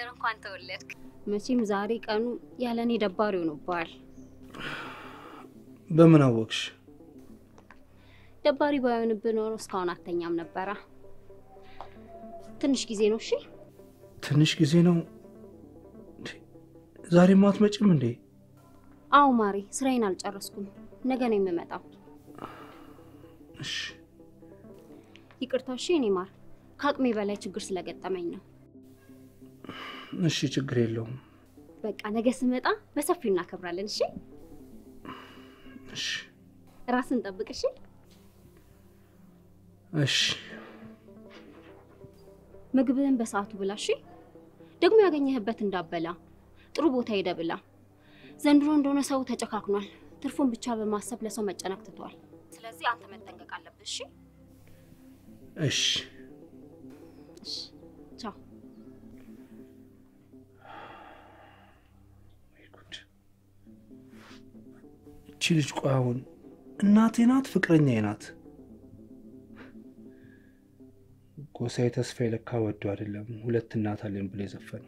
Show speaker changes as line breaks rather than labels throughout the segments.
ፍቅር እንኳን ተወለድክ መቼም ዛሬ ቀኑ ያለኔ ደባሪው ነው ባል
በምን አወቅሽ
ደባሪ ባይሆንብህ ኖሮ እስካሁን አተኛም ነበራ ትንሽ ጊዜ ነው እሺ
ትንሽ ጊዜ ነው ዛሬ ማትመጭም እንዴ
አው ማሪ ስራዬን አልጨረስኩም ነገ ነው የምመጣው
እሺ
ይቅርታ እሺ እኔ ማር ካቅሜ በላይ ችግር ስለገጠመኝ ነው
እሺ ችግር የለውም
በቃ ነገ ስመጣ በሰፊው እናከብራለን እሺ
እሺ
ራስን ጠብቅ እሺ
እሺ
ምግብህን በሰዓቱ ብላ እሺ ደግሞ ያገኘህበት እንዳበላ ጥሩ ቦታ ሄደ ብላ ዘንድሮ እንደሆነ ሰው ተጨካክኗል ትርፉን ብቻ በማሰብ ለሰው መጨነቅ ትቷል ስለዚህ አንተ መጠንቀቅ አለብህ እሺ
እሺ
እሺ ቻው
እቺ ልጅ ቆይ አሁን እናቴ ናት ፍቅረኛዬ ናት ጎሳዬ ተስፋዬ ለካ ወዶ አይደለም ሁለት እናት አለን ብለ ዘፈነው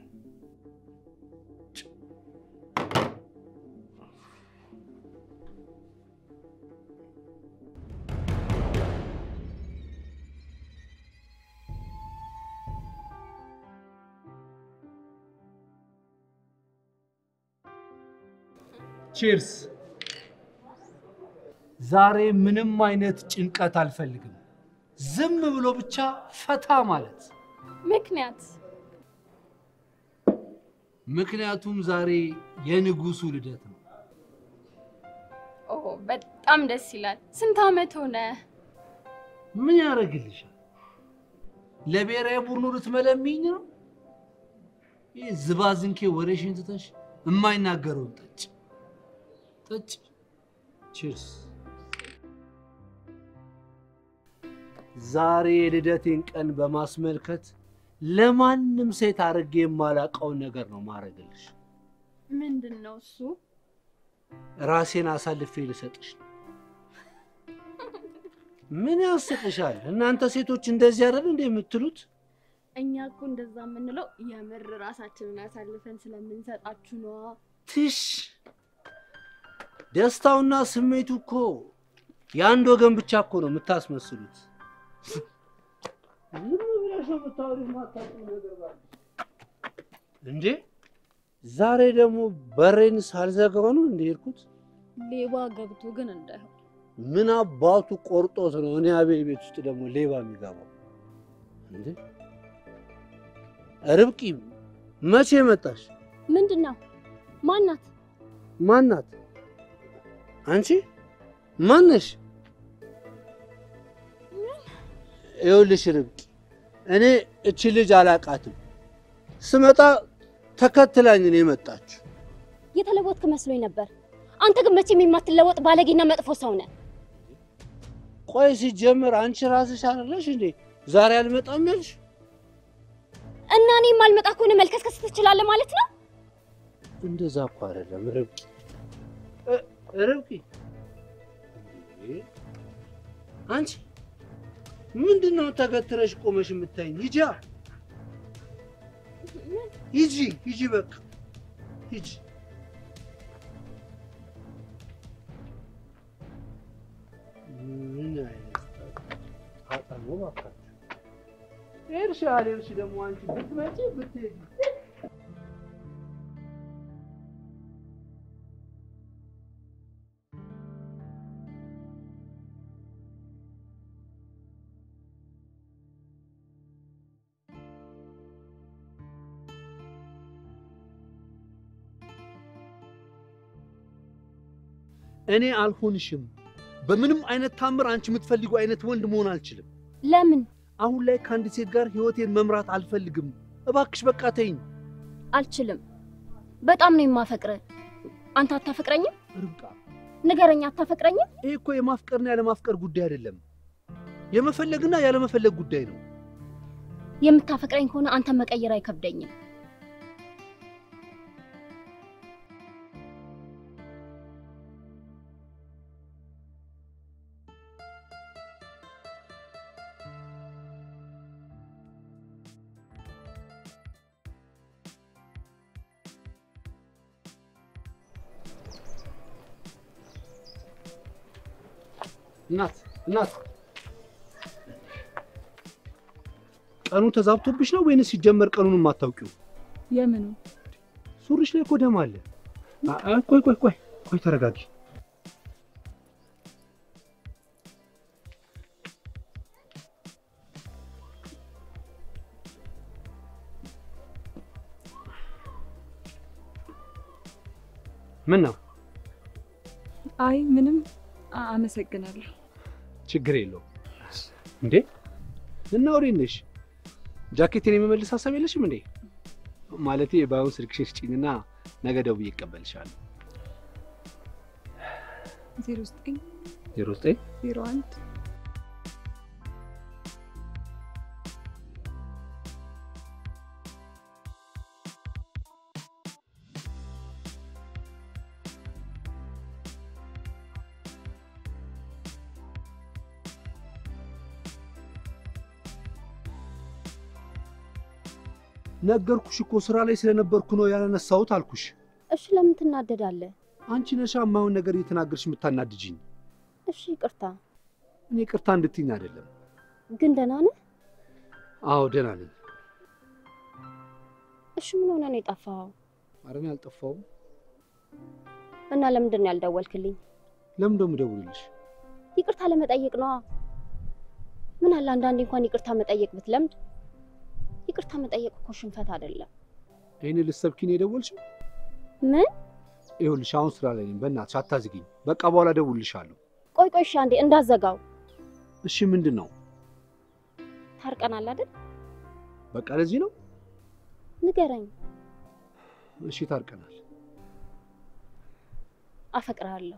ቺርስ ዛሬ ምንም አይነት ጭንቀት አልፈልግም ዝም ብሎ ብቻ ፈታ ማለት ምክንያቱም ዛሬ የንጉሱ ልደት ነው
ኦ በጣም ደስ ይላል ስንት አመት ሆነ
ምን ያረግልሻል ለብሔራዊ ቡድኑ ልትመለሚኝ ነው ይህ ዝባዝንኬ ወሬሽን ትተሽ የማይናገረው ጠጭ ቺርስ ዛሬ የልደቴን ቀን በማስመልከት ለማንም ሴት አርጌ የማላቀው ነገር ነው ማረግልሽ
ምንድነው እሱ
ራሴን አሳልፌ ልሰጥሽ ምን ያስቅሻል እናንተ ሴቶች እንደዚህ አይደል እንደ የምትሉት
እኛ እኮ እንደዛ የምንለው የምር ራሳችንን አሳልፈን ስለምንሰጣችሁ ነው
ትሽ ደስታውና ስሜቱ እኮ ያንድ ወገን ብቻ እኮ ነው የምታስመስሉት ምን ብለሽ ነው የምታወሪው ማታውቁ ነገር ባለ እንዴ ዛሬ ደግሞ በሬን ሳልዘጋው ነው እንደ ሄድኩት
ሌባ ገብቶ ግን እንዳይሆን
ምን አባቱ ቆርጦት ነው እኔ አቤል ቤት ውስጥ ደግሞ ሌባ የሚገባው እንዴ ርብቃ መቼ መጣሽ
ምንድነው
ማናት አንቺ ማነሽ ይኸውልሽ ርብቃ እኔ እቺ ልጅ አላቃትም ስመጣ ተከትላኝ ነው የመጣችው
የተለወጥክ መስሎኝ ነበር አንተ ግን መቼም የማትለወጥ ባለጌና መጥፎ ሰው ነህ
ቆይ ሲጀምር አንቺ ራስሽ አይደለሽ እንዴ ዛሬ አልመጣም ያልሽ
እና እኔ ማልመጣ ከሆነ መልከስከስ ትችላለህ ማለት ነው
እንደዛ እኮ አይደለም ርብቃ አንቺ ምንድነው ተገትረሽ ቆመሽ የምታይኝ ሂጂ በቃ ሂጂ ምን አይነት አጣሞ ባካችሁ ኤርሻሌልሽ ደግሞ አንቺ ብትመጪ ብትሄጂ እኔ አልሆንሽም በምንም አይነት ታምር አንቺ የምትፈልጊው አይነት ወንድ መሆን አልችልም
ለምን
አሁን ላይ ካንዲ ሴት ጋር ህይወቴን መምራት አልፈልግም እባክሽ በቃ ተይኝ
አልችልም በጣም ነው የማፈቅረው አንተ አታፈቅረኝም
ርብቃ
ንገረኝ አታፈቅረኝም
ይሄ እኮ የማፍቀርና ያለማፍቀር ጉዳይ አይደለም የመፈለግና ያለመፈለግ ጉዳይ ነው
የምታፈቅረኝ ከሆነ አንተ መቀየር አይከብደኝም
እናት ቀኑ ተዛብቶብሽ ነው ወይንስ ሲጀመር ቀኑን የማታውቂው?
የምኑ?
ሱሪሽ ላይ እኮ ደም አለ። ቆይ ተረጋጊ። ምን ነው?
አይ ምንም አመሰግናለሁ።
ችግር የለውም። እንዴ እና ወዴት ነሽ? ጃኬቴን የመመልስ ሀሳብ የለሽም እንዴ? ማለቴ ባይሆን ስልክሽን ስጪኝና ነገ ደውዬ እቀበልሻለሁ።
09
01 ነገርኩሽ እኮ ስራ ላይ ስለነበርኩ ነው ያላነሳሁት አልኩሽ።
እሺ ለምን ትናደዳለህ?
አንቺ ነሽ የማይሆን ነገር እየተናገርሽ የምታናድጂኝ።
እሺ ይቅርታ።
እኔ ይቅርታ እንድትይኝ አይደለም።
ግን ደህና ነህ?
አዎ ደህና ነኝ።
እሺ ምን ሆነ ነው የጠፋኸው?
ኧረ እኔ አልጠፋሁም።
እና ለምንድን ነው ያልደወልክልኝ?
ለምን ደሞ ደውልልሽ?
ይቅርታ ለመጠየቅ ነው። ምን አለ አንዳንዴ እንኳን ይቅርታ መጠየቅ ብትለምድ። ይቅርታ መጠየቅ እኮ ሽንፈት አይደለም።
እኔ ልትሰብኪኝ ነው የደወልሽው?
ምን?
ይኸውልሽ አሁን ስራ ላይ ነኝ። በእናትሽ አታዝጊኝ። በቃ በኋላ እደውልልሻለሁ።
ቆይ እሺ አንዴ እንዳዘጋው።
እሺ ምንድን ነው?
ታርቀናል አይደል?
በቃ ለዚህ ነው?
ንገረኝ።
እሺ ታርቀናል።
አፈቅርሃለሁ።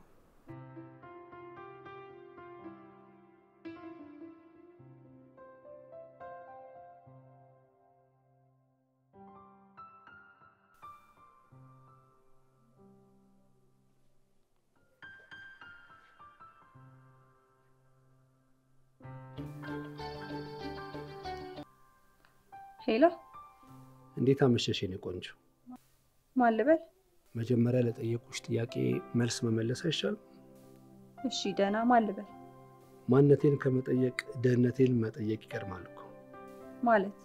ሄሎ
እንዴት አመሸሽ የኔ ቆንጆ?
ማን ልበል?
መጀመሪያ ለጠየቁሽ ጥያቄ መልስ መመለስ አይሻልም?
እሺ ደህና ማን ልበል?
ማንነቴን ከመጠየቅ ደህንነቴን መጠየቅ ይቀድማል እኮ።
ማለት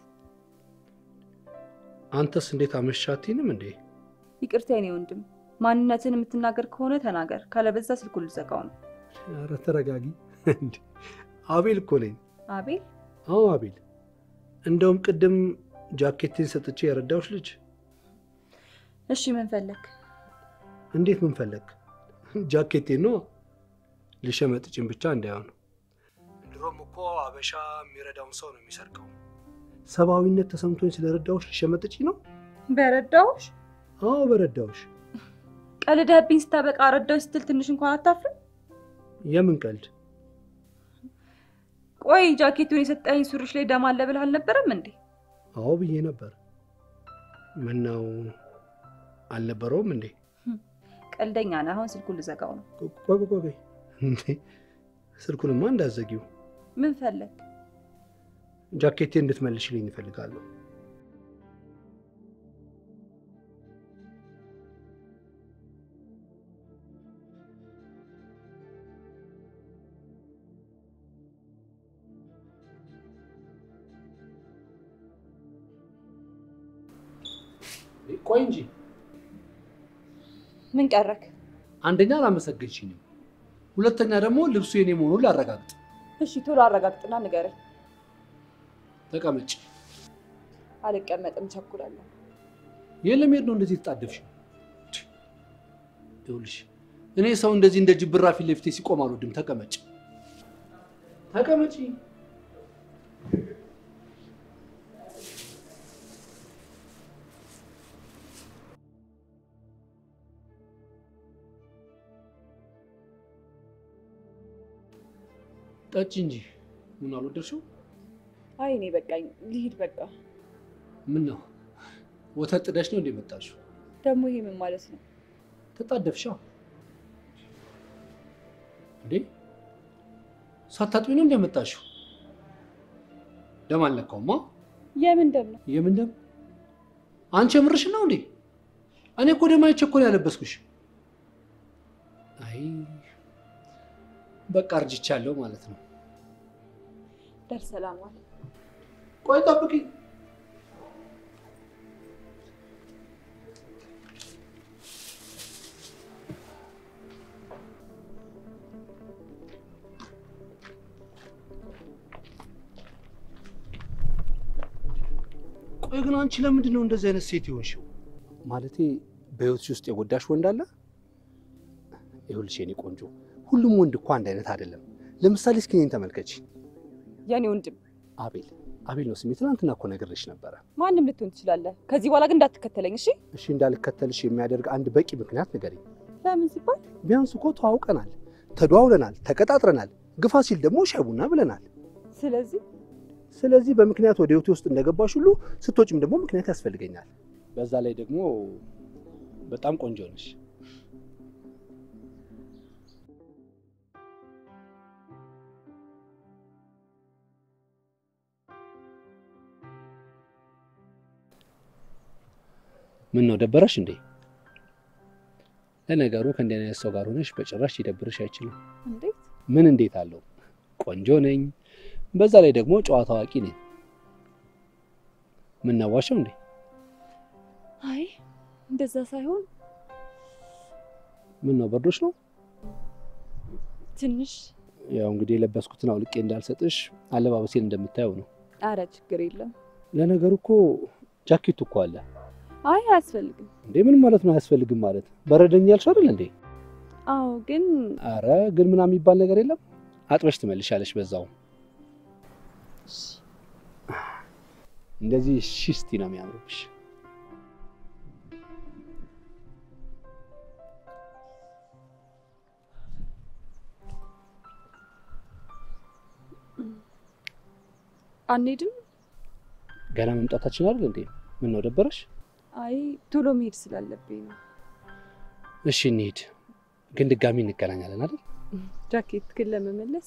አንተስ እንዴት አመሻትኝም እንዴ?
ይቅርታ የኔ ወንድም፣ ማንነትን የምትናገር ከሆነ ተናገር፣ ካለበዛ ስልኩን ልዘጋው ነው።
ኧረ ተረጋጊ። እንዴ አቤል እኮ ነኝ።
አቤል?
አዎ አቤል። እንደውም ቅድም ጃኬቴን ሰጥቼ የረዳሁሽ ልጅ።
እሺ ምን ፈለክ?
እንዴት ምን ፈለክ? ጃኬቴን ነው ልሸመጥጭን ብቻ እንዳይሆን። ድሮም እኮ አበሻ የሚረዳውን ሰው ነው የሚሰርቀው። ሰብአዊነት ተሰምቶኝ ስለረዳሁሽ ልሸመጥጭ ነው?
በረዳሁሽ?
አዎ በረዳሁሽ።
ቀልደህብኝ ስታበቃ ረዳሁሽ ስትል ትንሽ እንኳን አታፍርም?
የምን ቀልድ?
ቆይ ጃኬቱን የሰጠኝ ሱሪሽ ላይ ደም አለ ብለህ አልነበረም እንዴ?
አዎ ብዬ ነበር። ምነው አልነበረውም እንዴ?
ቀልደኛ ነህ። አሁን ስልኩን ልዘጋው ነው።
ቆይ እንዴ ስልኩንማ እንዳዘጊው።
ምን ፈለክ?
ጃኬቴ እንድትመልሽልኝ እፈልጋለሁ። ቆይ እንጂ
ምን ቀረክ?
አንደኛ አላመሰገንሽኝም፣ ሁለተኛ ደግሞ ልብሱ የኔ መሆኑን ላረጋግጥ።
እሺ ቶሎ አረጋግጥና ንገረኝ።
ተቀመጭ።
አልቀመጥም፣ ቸኩላለሁ።
የለም ሄድ ነው እንደዚህ ተጣደፍሽ? ይኸውልሽ እኔ ሰው እንደዚህ እንደ ጅብራ ፊት ለፊቴ ሲቆም አልወድም። ተቀመጭ ተቀመጪ። ጠጪ እንጂ ምን አልወደድሽው?
አይ እኔ በቃኝ፣ ልሂድ በቃ።
ምን ነው ወተት ጥደሽ ነው እንደመጣሽው?
ደግሞ ይሄ ምን ማለት ነው?
ተጣደፍሻ እንዴ? ሳታጥቢ ነው እንደመጣሽው? ደም አልነካውማ።
የምን ደም ነው?
የምን ደም? አንቺ ምርሽ ነው እንዴ? እኔ እኮ ደም አይቼ እኮ ነው ያለበስኩሽ። አይ በቃ አርጅቻለሁ ማለት ነው።
ደርሰላማል።
ቆይ ጠብቂ። ቆይ ግን አንቺ ለምንድን ነው እንደዚህ አይነት ሴት ይሆንሽው? ማለቴ በህይወትሽ ውስጥ የጎዳሽ ወንድ አለ? ይኸውልሽ የኔ ቆንጆ፣ ሁሉም ወንድ እኮ አንድ አይነት አይደለም። ለምሳሌ እስኪ እኔን ተመልከች።
የኔ ወንድም
አቤል ነው ስሜ። ትናንትና እኮ ነግሬሽ ነበረ።
ማንም ልትሆን ትችላለህ። ከዚህ በኋላ ግን እንዳትከተለኝ እሺ?
እሺ እንዳልከተልሽ የሚያደርግ አንድ በቂ ምክንያት ንገሪኝ።
ለምን ሲባል?
ቢያንስ እኮ ተዋውቀናል፣ ተደዋውለናል፣ ተቀጣጥረናል፣ ግፋ ሲል ደግሞ ሻይ ቡና ብለናል። ስለዚህ በምክንያት ወደ ህይወቴ ውስጥ እንደገባሽ ሁሉ ስትወጪም ደግሞ ምክንያት ያስፈልገኛል። በዛ ላይ ደግሞ በጣም ቆንጆ ነሽ። ምን ነው ደበረሽ እንዴ? ለነገሩ ከእንዲህ አይነት ሰው ጋር ሆነሽ በጭራሽ ይደብርሽ አይችልም።
እንዴት?
ምን እንዴት አለው? ቆንጆ ነኝ፣ በዛ ላይ ደግሞ ጨዋታ አዋቂ ነኝ። ምን ነዋሽው እንዴ?
አይ እንደዛ ሳይሆን
ምን ነው በርዶሽ ነው?
ትንሽ
ያው እንግዲህ የለበስኩትን አውልቄ እንዳልሰጥሽ አለባበሴን እንደምታየው ነው።
አረ ችግር የለም።
ለነገሩ እኮ ጃኬቱ እኮ አለ።
አይ አያስፈልግም።
እንዴ ምን ማለት ነው አያስፈልግም ማለት? በረደኝ ያልሽ አይደል እንዴ?
አዎ ግን
አረ ግን ምናምን የሚባል ነገር የለም። አጥበሽ ትመልሻለሽ በዛው። እንደዚህ ሽስቲ ነው የሚያምርብሽ።
አንሄድም?
ገና መምጣታችን አይደል እንዴ? ምን ነው ደበረሽ?
አይ ቶሎ መሄድ ስላለብኝ ነው።
እሺ እንሂድ፣ ግን ድጋሚ እንገናኛለን አይደል?
ጃኬት ግን ለመመለስ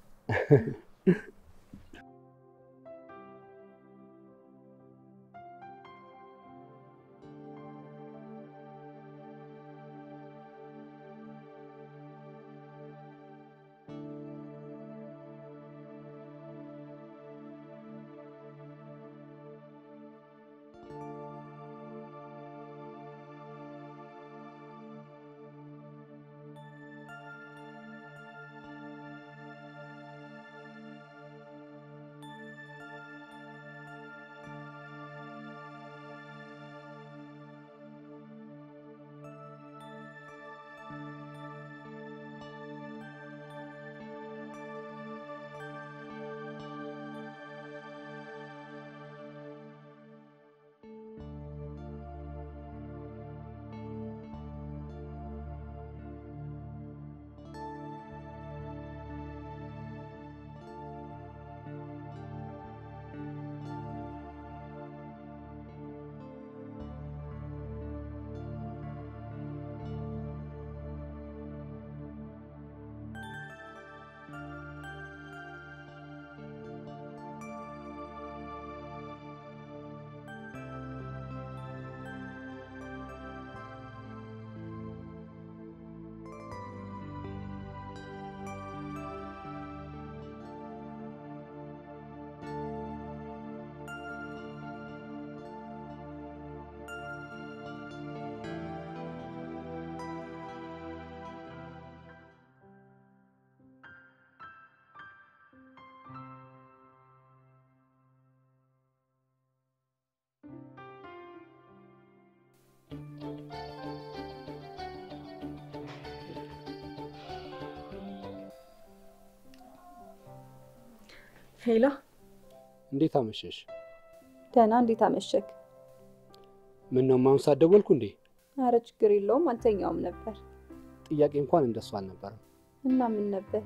ሄሎ፣
እንዴት አመሸሽ?
ደህና። እንዴት አመሸክ?
ምን ነው ማን ሳደወልኩ እንዴ?
አረ ችግር የለውም፣ አልተኛውም ነበር።
ጥያቄ እንኳን እንደሱ አልነበረም።
እና ምን ነበር?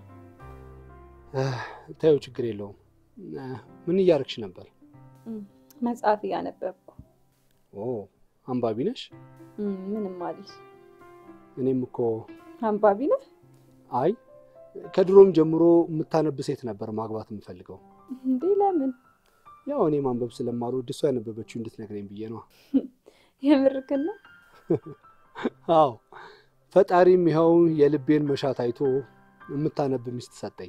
ታዩ ችግር የለውም። ምን እያደረግሽ ነበር?
መጽሐፍ እያነበብኩ።
ኦ አንባቢ ነሽ?
ምንም አልሽ።
እኔም እኮ
አንባቢ ነህ?
አይ ከድሮም ጀምሮ የምታነብ ሴት ነበር ማግባት የምፈልገው።
እንዴ ለምን?
ያው እኔ ማንበብ ስለማልወድ እሷ ያነበበችው እንድትነግረኝ ብዬ ነው።
የምርክን ነው?
አዎ ፈጣሪም ይኸው የልቤን መሻት አይቶ የምታነብ ሚስት ሰጠኝ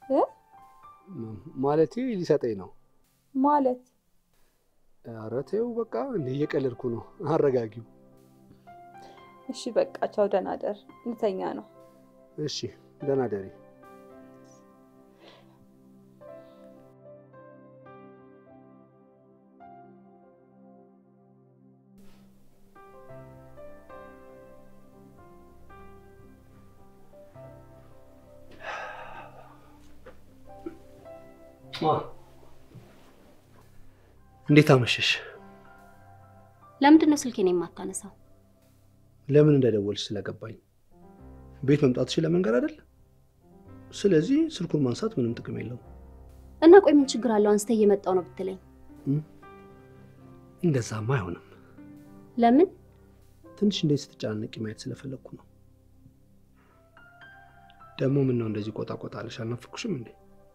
ማለቴ ሊሰጠኝ ነው
ማለት
ኧረ ተይው በቃ እንዴ እየቀለድኩ ነው አረጋጊው
እሺ በቃ ቻው ደህና ደር እንተኛ ነው
እሺ ደህና ደሪ እንዴት አመሸሽ?
ለምንድን ነው ስልኬን የማታነሳው?
ለምን እንደደወልሽ ስለገባኝ ቤት መምጣትሽ ለመንገር አይደል? ስለዚህ ስልኩን ማንሳት ምንም ጥቅም የለውም።
እና ቆይ ምን ችግር አለው አንስተ እየመጣው ነው ብትለኝ?
እንደዛማ አይሆንም።
ለምን?
ትንሽ እንደዚህ ስትጨናነቂ ማየት ስለፈለኩ ነው። ደግሞ ምን ነው እንደዚህ ቆጣ ቆጣ አለሽ? አልናፍኩሽም እንዴ?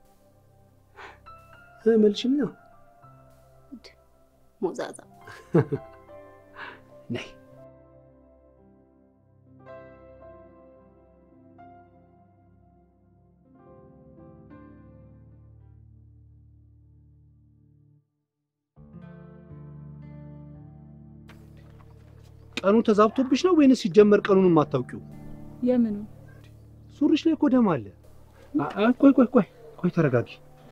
መልሽኛ
ሞዛዛ
ነይ ቀኑ ተዛብቶብሽ ነው ወይንስ ሲጀመር ቀኑን ማታውቂው?
የምኑ?
ሱሪሽ ላይ እኮ ደም አለ። ቆይ ተረጋጊ።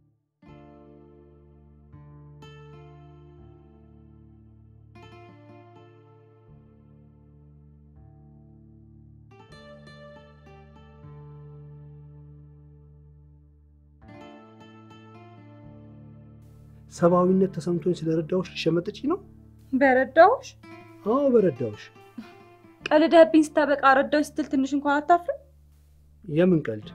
ሰባዊነት ተሰምቶኝ ስለረዳውሽ ልሸመጥጪ ነው?
በረዳውሽ?
አዎ በረዳውሽ።
ቀልደህብኝ ስታበቃ ረዳውሽ ስትል ትንሽ እንኳን አታፍርም?
የምን ቀልድ?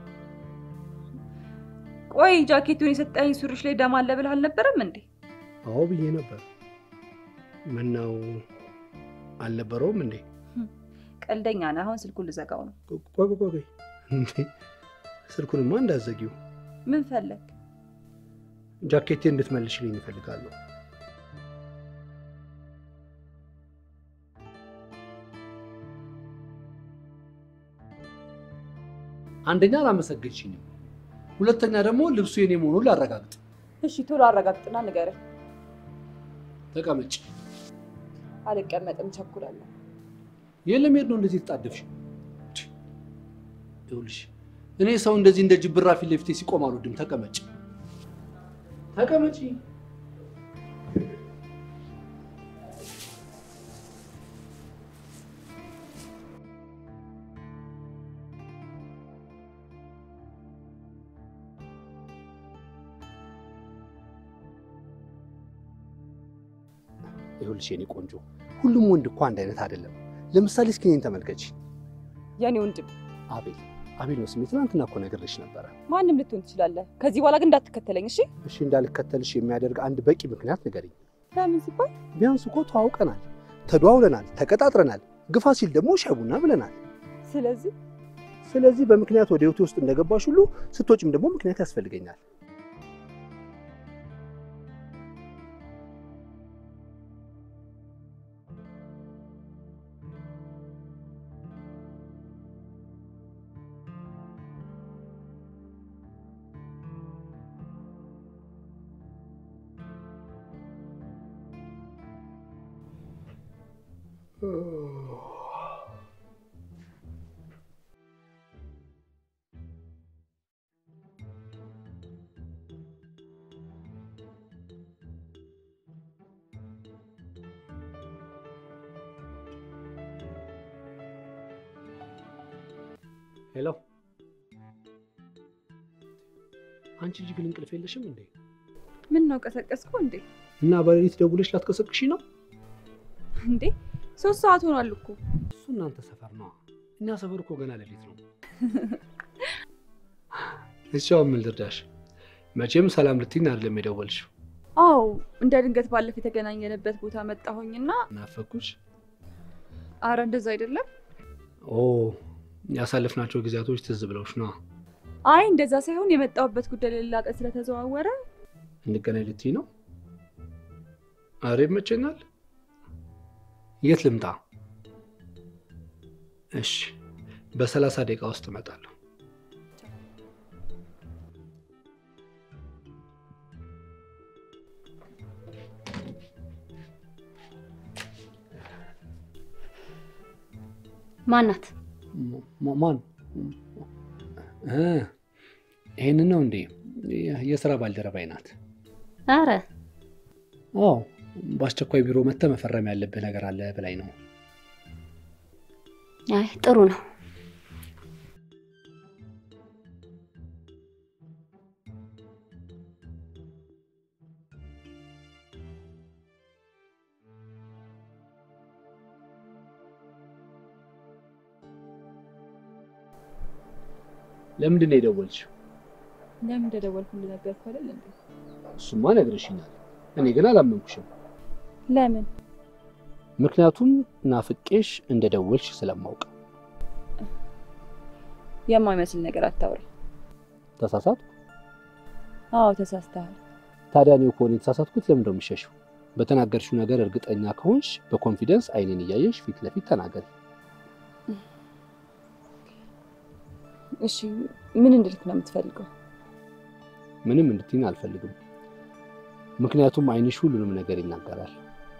ቆይ ጃኬቱን የሰጠኝ ሱሪሽ ላይ ደም አለ ብለህ አልነበረም እንዴ?
አዎ ብዬ ነበር። ምነው አልነበረውም እንዴ?
ቀልደኛ ነህ። አሁን ስልኩን ልዘጋው ነው።
ቆይ እንዴ ስልኩንማ እንዳዘጊው።
ምን ፈለግ?
ጃኬቴ እንድትመልሽልኝ እፈልጋለሁ። አንደኛ አላመሰግንሽኝም፣ ሁለተኛ ደግሞ ልብሱ የኔ መሆኑን ላረጋግጥ።
እሺ ቶሎ አረጋግጥና ንገረኝ።
ተቀመጭ።
አልቀመጥም፣ ቸኩላለሁ።
የለም ሄድ ነው እንደዚህ ተጣደፍሽ? ይኸውልሽ እኔ ሰው እንደዚህ እንደ ጅብራ ፊት ለፊቴ ሲቆም አልወድም። ተቀመጭ ተቀመጪ። ይኸውልሽ የኔ ቆንጆ ሁሉም ወንድ እኮ አንድ አይነት አይደለም። ለምሳሌ እስኪ እኔን ተመልከቺ።
የኔ ወንድም
አቤል ነው ስሜ። ትናንትና እኮ ነግሬሽ ነበረ።
ማንም ልትሆን ትችላለህ። ከዚህ በኋላ ግን እንዳትከተለኝ እሺ?
እሺ እንዳልከተልሽ የሚያደርግ አንድ በቂ ምክንያት ንገሪኝ።
ለምን ሲባል?
ቢያንስ እኮ ተዋውቀናል፣ ተደዋውለናል፣ ተቀጣጥረናል፣ ግፋ ሲል ደግሞ ሻይ ቡና ብለናል። ስለዚህ በምክንያት ወደ ህይወቴ ውስጥ እንደገባሽ ሁሉ ስትወጪም ደግሞ ምክንያት ያስፈልገኛል። ሄሎ አንቺ ልጅ ግን እንቅልፍ የለሽም እንዴ?
ምን ነው ቀሰቀስኩ እንዴ?
እና በሌሊት ደውለሽ ላትቀሰቅሺ ነው
እንዴ? 3 ሰዓት ሆኗል እኮ።
እሱ እናንተ ሰፈር ነው፣ እኛ ሰፈር እኮ ገና ሌሊት ነው። እሺው ምን ልርዳሽ? መቼም ሰላም ልትይኝ አይደለም የደወልሽው?
አዎ እንደ ድንገት ባለፈ የተገናኘንበት ቦታ መጣሁኝና
ናፈኩሽ?
አረ እንደዛ አይደለም።
ኦ ያሳለፍናቸው ጊዜያቶች ትዝ ብለውሽ ነው?
አይ እንደዛ ሳይሆን የመጣሁበት ጉዳይ ሌላ ቀን ስለተዘዋወረ
እንገናኝ ልትይ ነው? አሬ መቼናል። የት ልምጣ? እሺ በ30 ደቂቃ ውስጥ እመጣለሁ።
ማናት?
ማን? ይሄንን ነው እንዴ? የሥራ ባልደረባይ ናት።
አረ
አዎ፣ በአስቸኳይ ቢሮ መጥተህ መፈረም ያለብህ ነገር አለ ብላኝ ነው።
አይ ጥሩ ነው።
ለምንድን ነው የደወልሽው?
ለምን እንደደወልኩ ልነገርኩህ አይደል እንዴ?
እሱማ ነግረሽኛል። እኔ ግን አላመንኩሽም።
ለምን?
ምክንያቱም ናፍቄሽ እንደደወልሽ ስለማውቅ።
የማይመስል ነገር አታውራ።
ተሳሳትኩ?
አዎ ተሳስተሃል።
ታዲያ እኔ እኮ የተሳሳትኩት ለምን ነው የምትሸሽው? በተናገርሽው ነገር እርግጠኛ ከሆንሽ በኮንፊደንስ አይኔን እያየሽ ፊት ለፊት ተናገሪ።
እሺ ምን እንድልክ ነው የምትፈልገው?
ምንም እንድትይኝ አልፈልግም። ምክንያቱም አይንሽ ሁሉንም ነገር ይናገራል።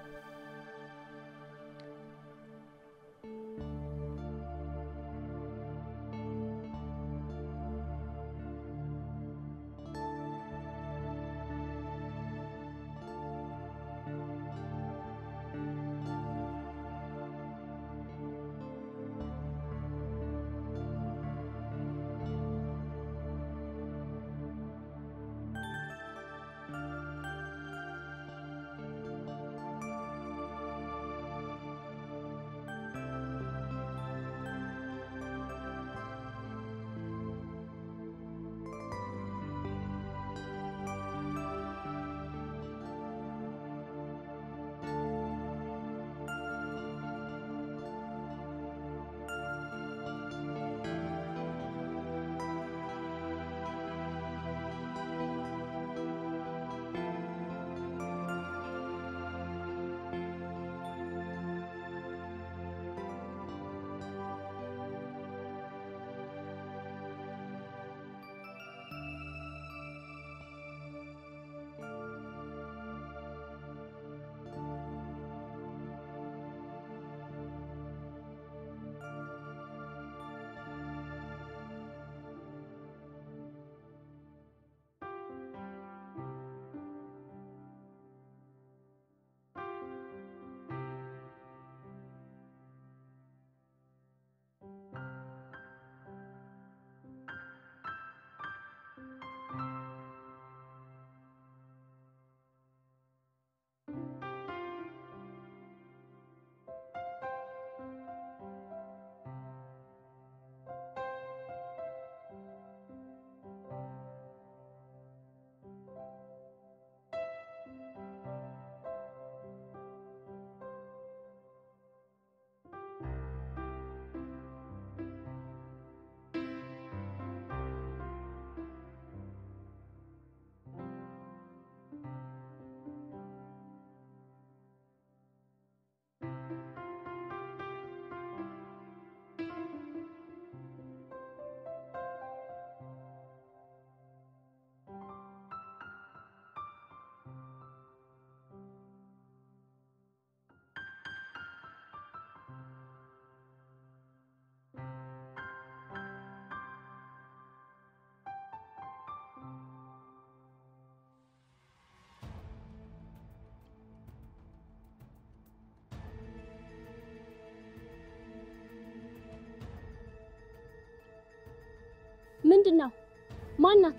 ምንድነው? ማናት?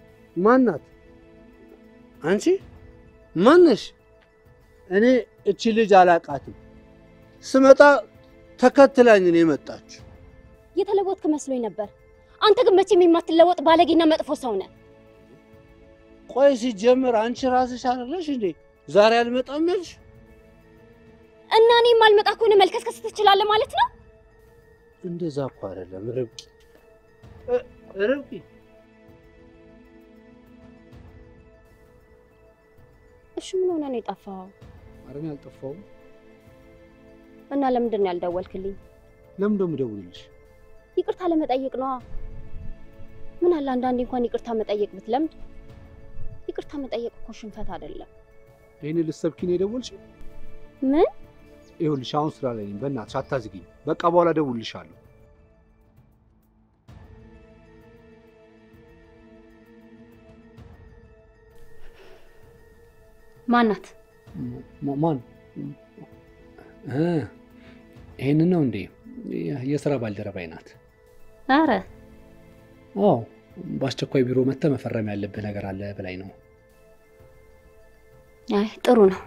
ማናት? አንቺ ማነሽ? እኔ እቺ ልጅ አላቃትም። ስመጣ ተከትላኝ ነው የመጣችው።
የተለወጥክ መስሎኝ ነበር። አንተ ግን መቼም የማትለወጥ ባለጌና መጥፎ ሰው ነህ።
ቆይ ሲጀምር አንቺ ራስሽ አይደለሽ እንዴ ዛሬ አልመጣም ያልሽ?
እና እኔ የማልመጣ ከሆነ መልከስከስ ትችላለህ ማለት ነው?
እንደዛ እኮ አይደለም ርብቃ። ርብቃ
እሺ ምን ሆነ ነው የጠፋኸው?
አረኛ አልጠፋሁም።
እና ለምንድን ነው ያልደወልክልኝ?
ለምን ደሞ ደውልልሽ?
ይቅርታ ለመጠየቅ ነው። ምን አለ አንዳንዴ እንኳን ይቅርታ መጠየቅ ብትለምድ። ይቅርታ መጠየቅ እኮ ሽንፈት አይደለም።
ይሄን ልትሰብኪ ነው የደወልሽው?
ምን?
ይኸውልሽ አሁን ስራ ላይ ነኝ። በእናትሽ አታዝጊኝ። በቃ በኋላ እደውልልሻለሁ።
ማናት?
ማን? ይሄንን ነው እንዴ? የስራ ባልደረባይ ናት።
አረ
አዎ፣ በአስቸኳይ ቢሮ መጥተህ መፈረም ያለብህ ነገር አለ ብላኝ ነው።
አይ ጥሩ ነው።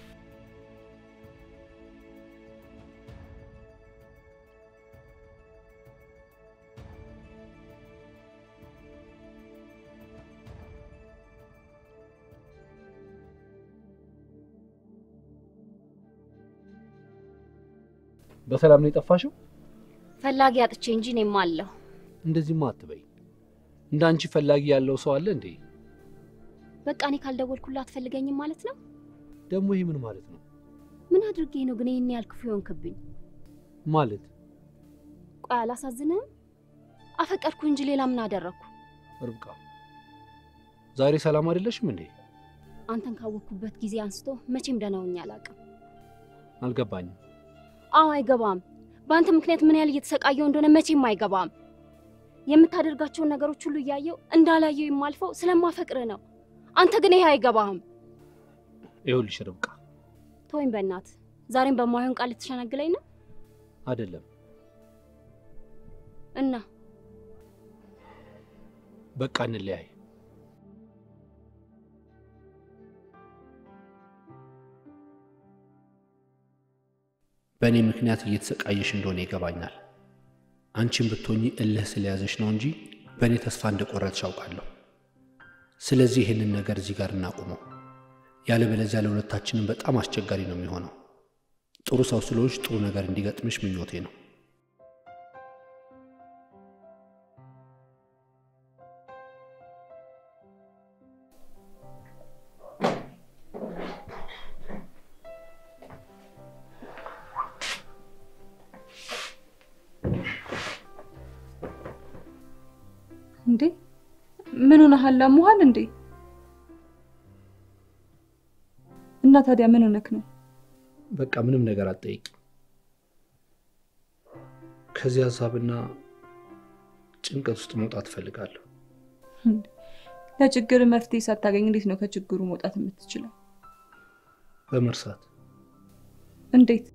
በሰላም ነው የጠፋሽው?
ፈላጊ አጥቼ እንጂ እኔማ አለሁ።
እንደዚህማ አትበይ። እንዳንቺ ፈላጊ ያለው ሰው አለ እንዴ?
በቃ እኔ ካልደወልኩላት አትፈልገኝም ማለት ነው?
ደግሞ ይሄ ምን ማለት ነው?
ምን አድርጌ ነው ግን ይሄን ያህል ክፉ የሆንክብኝ?
ማለት
ቆይ አላሳዝንህም? አፈቀርኩ እንጂ ሌላ ምን አደረግኩ?
ርብቃ፣ ዛሬ ሰላም አይደለሽም እንዴ?
አንተን ካወቅኩበት ጊዜ አንስቶ መቼም ደህና ሆኜ አላውቅም።
አልገባኝም።
አዎ አይገባም። በአንተ ምክንያት ምን ያህል እየተሰቃየው እንደሆነ መቼም አይገባም። የምታደርጋቸውን ነገሮች ሁሉ እያየው እንዳላየው የማልፈው ስለማፈቅር ነው። አንተ ግን ይሄ አይገባህም።
ይኸውልሽ ርብቃ፣
ተወኝ በእናት። ዛሬም በማይሆን ቃል ልትሸነግለኝ ነው?
አይደለም።
እና
በቃ እንለያይ። በእኔ ምክንያት እየተሰቃየሽ እንደሆነ ይገባኛል። አንቺን ብትሆኚ እልህ ስለያዘሽ ነው እንጂ በእኔ ተስፋ እንደቆረጥሽ አውቃለሁ። ስለዚህ ይህንን ነገር እዚህ ጋር እናቁመው። ያለበለዚያ ለሁለታችንም በጣም አስቸጋሪ ነው የሚሆነው። ጥሩ ሰው ስለሆንሽ ጥሩ ነገር እንዲገጥምሽ ምኞቴ ነው።
እንዴ ምን ሆነሃል? አሞሃል እንዴ? እና ታዲያ ምን ሆነክ ነው?
በቃ ምንም ነገር አትጠይቂ። ከዚህ ሀሳብና ጭንቀት ውስጥ መውጣት እፈልጋለሁ።
ለችግር መፍትሄ ሳታገኝ እንዴት ነው ከችግሩ መውጣት የምትችለው?
በመርሳት።
እንዴት?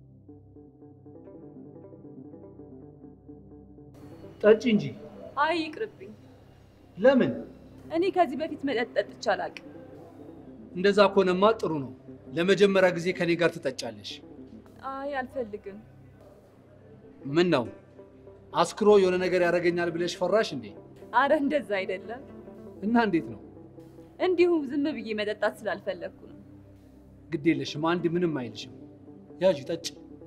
ጠጪ እንጂ።
አይ ይቅርብኝ።
ለምን?
እኔ ከዚህ በፊት መጠጥ ጠጥቼ አላውቅም።
እንደዛ ከሆነማ ጥሩ ነው። ለመጀመሪያ ጊዜ ከኔ ጋር ትጠጫለሽ።
አይ አልፈልግም።
ምን ነው? አስክሮ የሆነ ነገር ያደርገኛል ብለሽ ፈራሽ እንዴ?
አረ እንደዛ አይደለም።
እና እንዴት ነው?
እንዲሁ ዝም ብዬ መጠጣት ስላልፈለኩ ነው።
ግድ የለሽም፣ አንድ ምንም አይልሽም። ያጂ ጠጭ።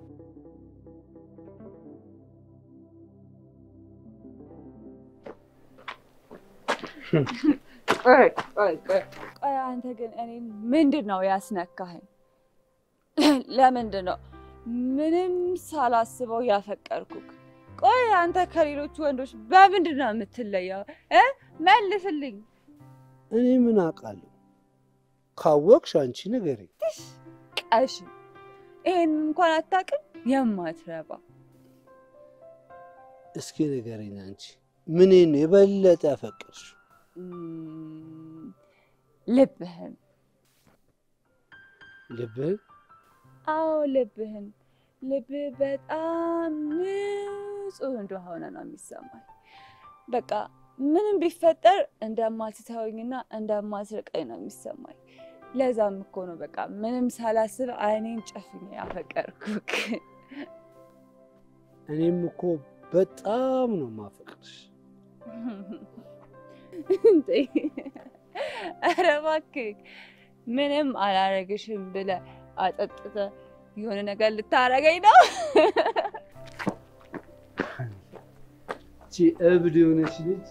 ቆይ አንተ ግን እኔ ምንድን ነው ያስነካኸኝ? ለምንድን ነው ምንም ሳላስበው ያፈቀርኩክ? ቆይ አንተ ከሌሎች ወንዶች በምንድን ነው የምትለየው? መልስልኝ።
እኔ ምን አውቃለሁ? ካወቅሽ አንቺ ንገሪኝ።
ቀሽ ይሄን እንኳን አታውቅም? የማትረባ።
እስኪ ንገሪኝ አንቺ ምንን የበለጠ ያፈቀርሽ?
ልብህን።
ልብህን?
አዎ ልብህን። ልብህ በጣም ንጹህ እንደሆነ ነው የሚሰማኝ። በቃ ምንም ቢፈጠር እንደማትተወኝና እንደማትርቀኝ ነው የሚሰማኝ። ለዛም እኮ ነው በቃ ምንም ሳላስብ አይኔን ጨፍኜ ያፈቀርኩክ።
እኔም እኮ በጣም ነው ማፈቅርሽ።
ኧረ እባክህ ምንም አላረግሽም ብለህ አጠጥተህ የሆነ ነገር ልታረገኝ ነው?
እቺ እብድ የሆነች ልጅ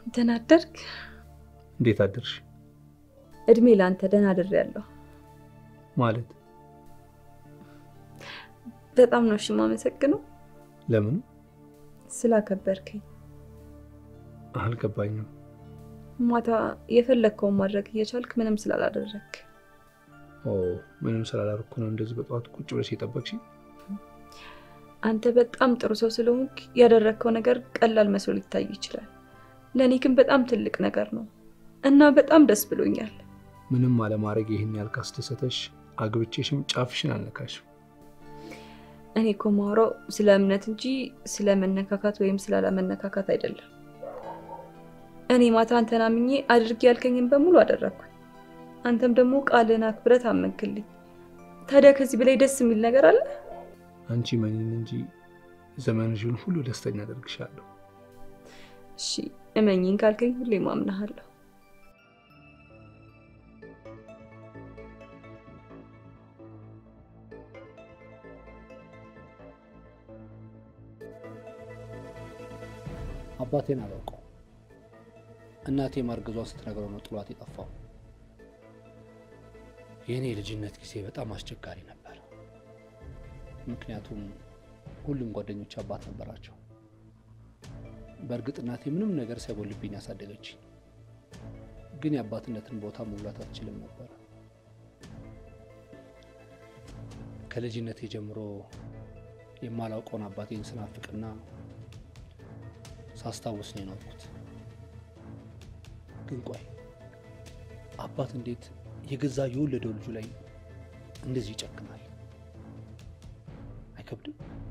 ደህና አደርክ?
እንዴት አደርሽ?
እድሜ ላንተ ደህና አድሬያለሁ።
ማለት
በጣም ነው የማመሰግነው።
ለምን?
ስላከበርከኝ።
አልገባኝም።
ማታ የፈለግከውን ማድረግ እየቻልክ ምንም ስላላደረክ።
ምንም ስላላደረኩ ነው እንደዚህ በጠዋት ቁጭ ብለሽ የጠበቅሽኝ?
አንተ በጣም ጥሩ ሰው ስለሆንክ ያደረግከው ነገር ቀላል መስሎ ሊታይ ይችላል። ለኔ ግን በጣም ትልቅ ነገር ነው እና በጣም ደስ ብሎኛል።
ምንም አለማድረግ ይሄን ያህል ካስደሰተሽ አግብቼሽም ጫፍሽን አልነካሽም።
እኔ እኮ ማውራው ስለ እምነት እንጂ ስለ መነካካት ወይም ስላላመነካካት አይደለም። እኔ ማታ አንተን አምኜ አድርጌ ያልከኝን በሙሉ አደረኩ። አንተም ደግሞ ቃልን አክብረህ አመንክልኝ። ታዲያ ከዚህ በላይ ደስ የሚል ነገር አለ?
አንቺ መኝን እንጂ ዘመንሽን ሁሉ ደስተኛ አደርግሻለሁ።
እሺ እመኝኝ ካልከኝ ሁሌ ማምናለሁ።
አባቴን አላውቀው። እናቴ ማርገዟን ስትነግረው ነው ጥሏት የጠፋው። የኔ ልጅነት ጊዜ በጣም አስቸጋሪ ነበር። ምክንያቱም ሁሉም ጓደኞች አባት ነበራቸው። በእርግጥ እናቴ ምንም ነገር ሳይጎልብኝ ያሳደገችኝ፣ ግን የአባትነትን ቦታ መሙላት አትችልም ነበር። ከልጅነቴ ጀምሮ የማላውቀውን አባቴን ስናፍቅና ሳስታውስ ነው የኖርኩት። ግን ቆይ አባት እንዴት የገዛ የወለደው ልጁ ላይ እንደዚህ ይጨክናል? አይከብድም?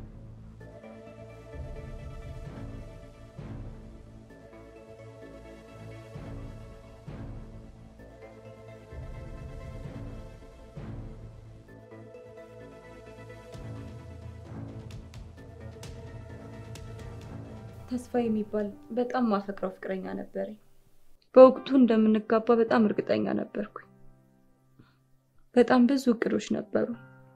ተስፋ የሚባል በጣም ማፈቅረው ፍቅረኛ ነበረኝ። በወቅቱ እንደምንጋባ በጣም እርግጠኛ ነበርኩኝ። በጣም ብዙ እቅዶች ነበሩ።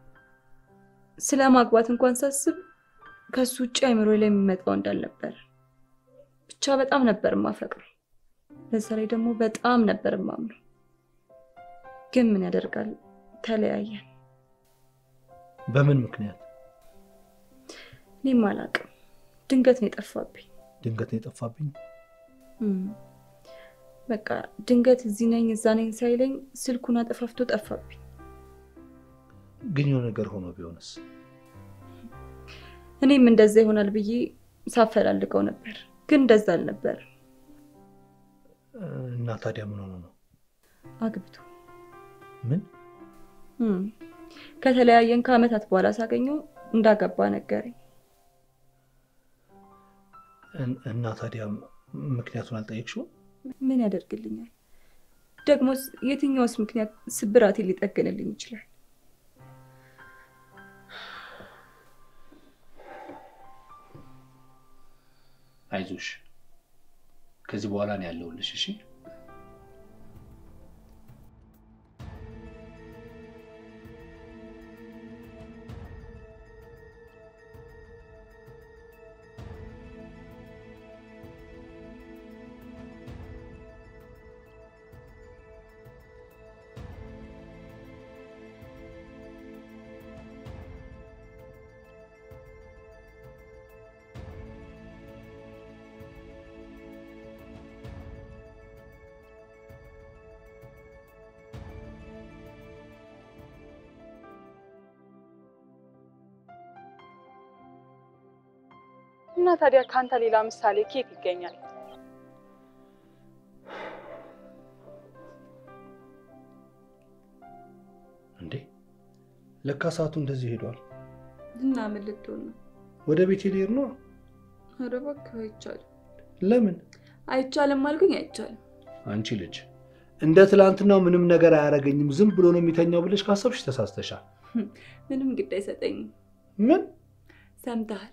ስለማግባት እንኳን ሳስብ ከሱ ውጪ አይምሮዬ ላይ የሚመጣው እንዳልነበር። ብቻ በጣም ነበር ማፈቅረው። በዛ ላይ ደግሞ በጣም ነበር ማምነው። ግን ምን ያደርጋል ተለያየን።
በምን ምክንያት?
እኔም አላውቅም። ድንገት ነው የጠፋብኝ።
ድንገት ነው የጠፋብኝ?
በቃ ድንገት እዚህ ነኝ እዛ ነኝ ሳይለኝ ስልኩን አጠፋፍቶ ጠፋብኝ።
ግን የሆነ ነገር ሆኖ ቢሆንስ?
እኔም እንደዛ ይሆናል ብዬ ሳፈላልገው ነበር፣ ግን እንደዛ አልነበር።
እና ታዲያ ምን ሆኖ ነው?
አግብቶ።
ምን?
ከተለያየን ከዓመታት በኋላ ሳገኘው እንዳገባ ነገረኝ።
እና ታዲያ ምክንያቱን አልጠየቅሽው?
ምን ያደርግልኛል? ደግሞስ የትኛውስ ምክንያት ስብራቴን ሊጠግንልኝ ይችላል?
አይዞሽ፣ ከዚህ በኋላ ነው ያለውልሽ። እሺ
እና ታዲያ ካንተ ሌላ ምሳሌ ኬት ይገኛል?
እንዴ ለካ ሰዓቱ እንደዚህ ሄዷል።
እና ምን ልትሆን ነው?
ወደ ቤት ልሄድ ነው።
ኧረ እባክህ አይቻልም።
ለምን
አይቻልም አልኩኝ? አይቻልም።
አንቺ ልጅ እንደ ትላንትናው ምንም ነገር አያረገኝም ዝም ብሎ ነው የሚተኛው ብለሽ ካሰብሽ ተሳስተሻል።
ምንም ግድ አይሰጠኝም።
ምን
ሰምተሃል?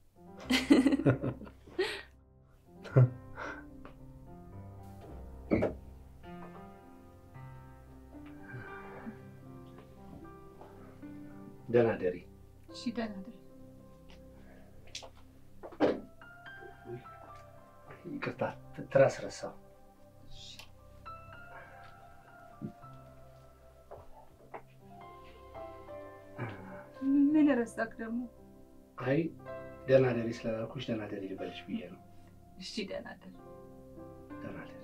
ደህና ደሪ።
እሺ ደህና ደሪ።
ይቅርታ ትራስ ረሳው።
ምን ረሳክ ደግሞ?
አይ ደህና ደሪ ስላልኩሽ ደህና ደሪ ልበልሽ ብዬ ነው።
እሺ ደህና ደሪ።
ደህና ደሪ።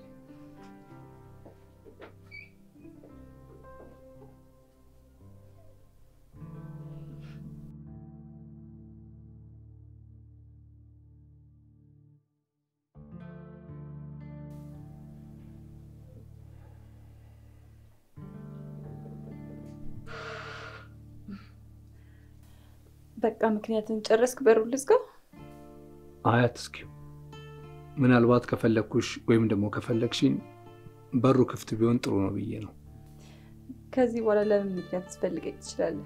በቃ ምክንያቱም ጨረስክ በሩን ልዝጋው?
አይ አትስኪው። ምናልባት ከፈለኩሽ ወይም ደግሞ ከፈለግሽኝ በሩ ክፍት ቢሆን ጥሩ ነው ብዬ ነው።
ከዚህ በኋላ ለምን ምክንያት ትፈልገኝ ትችላለህ?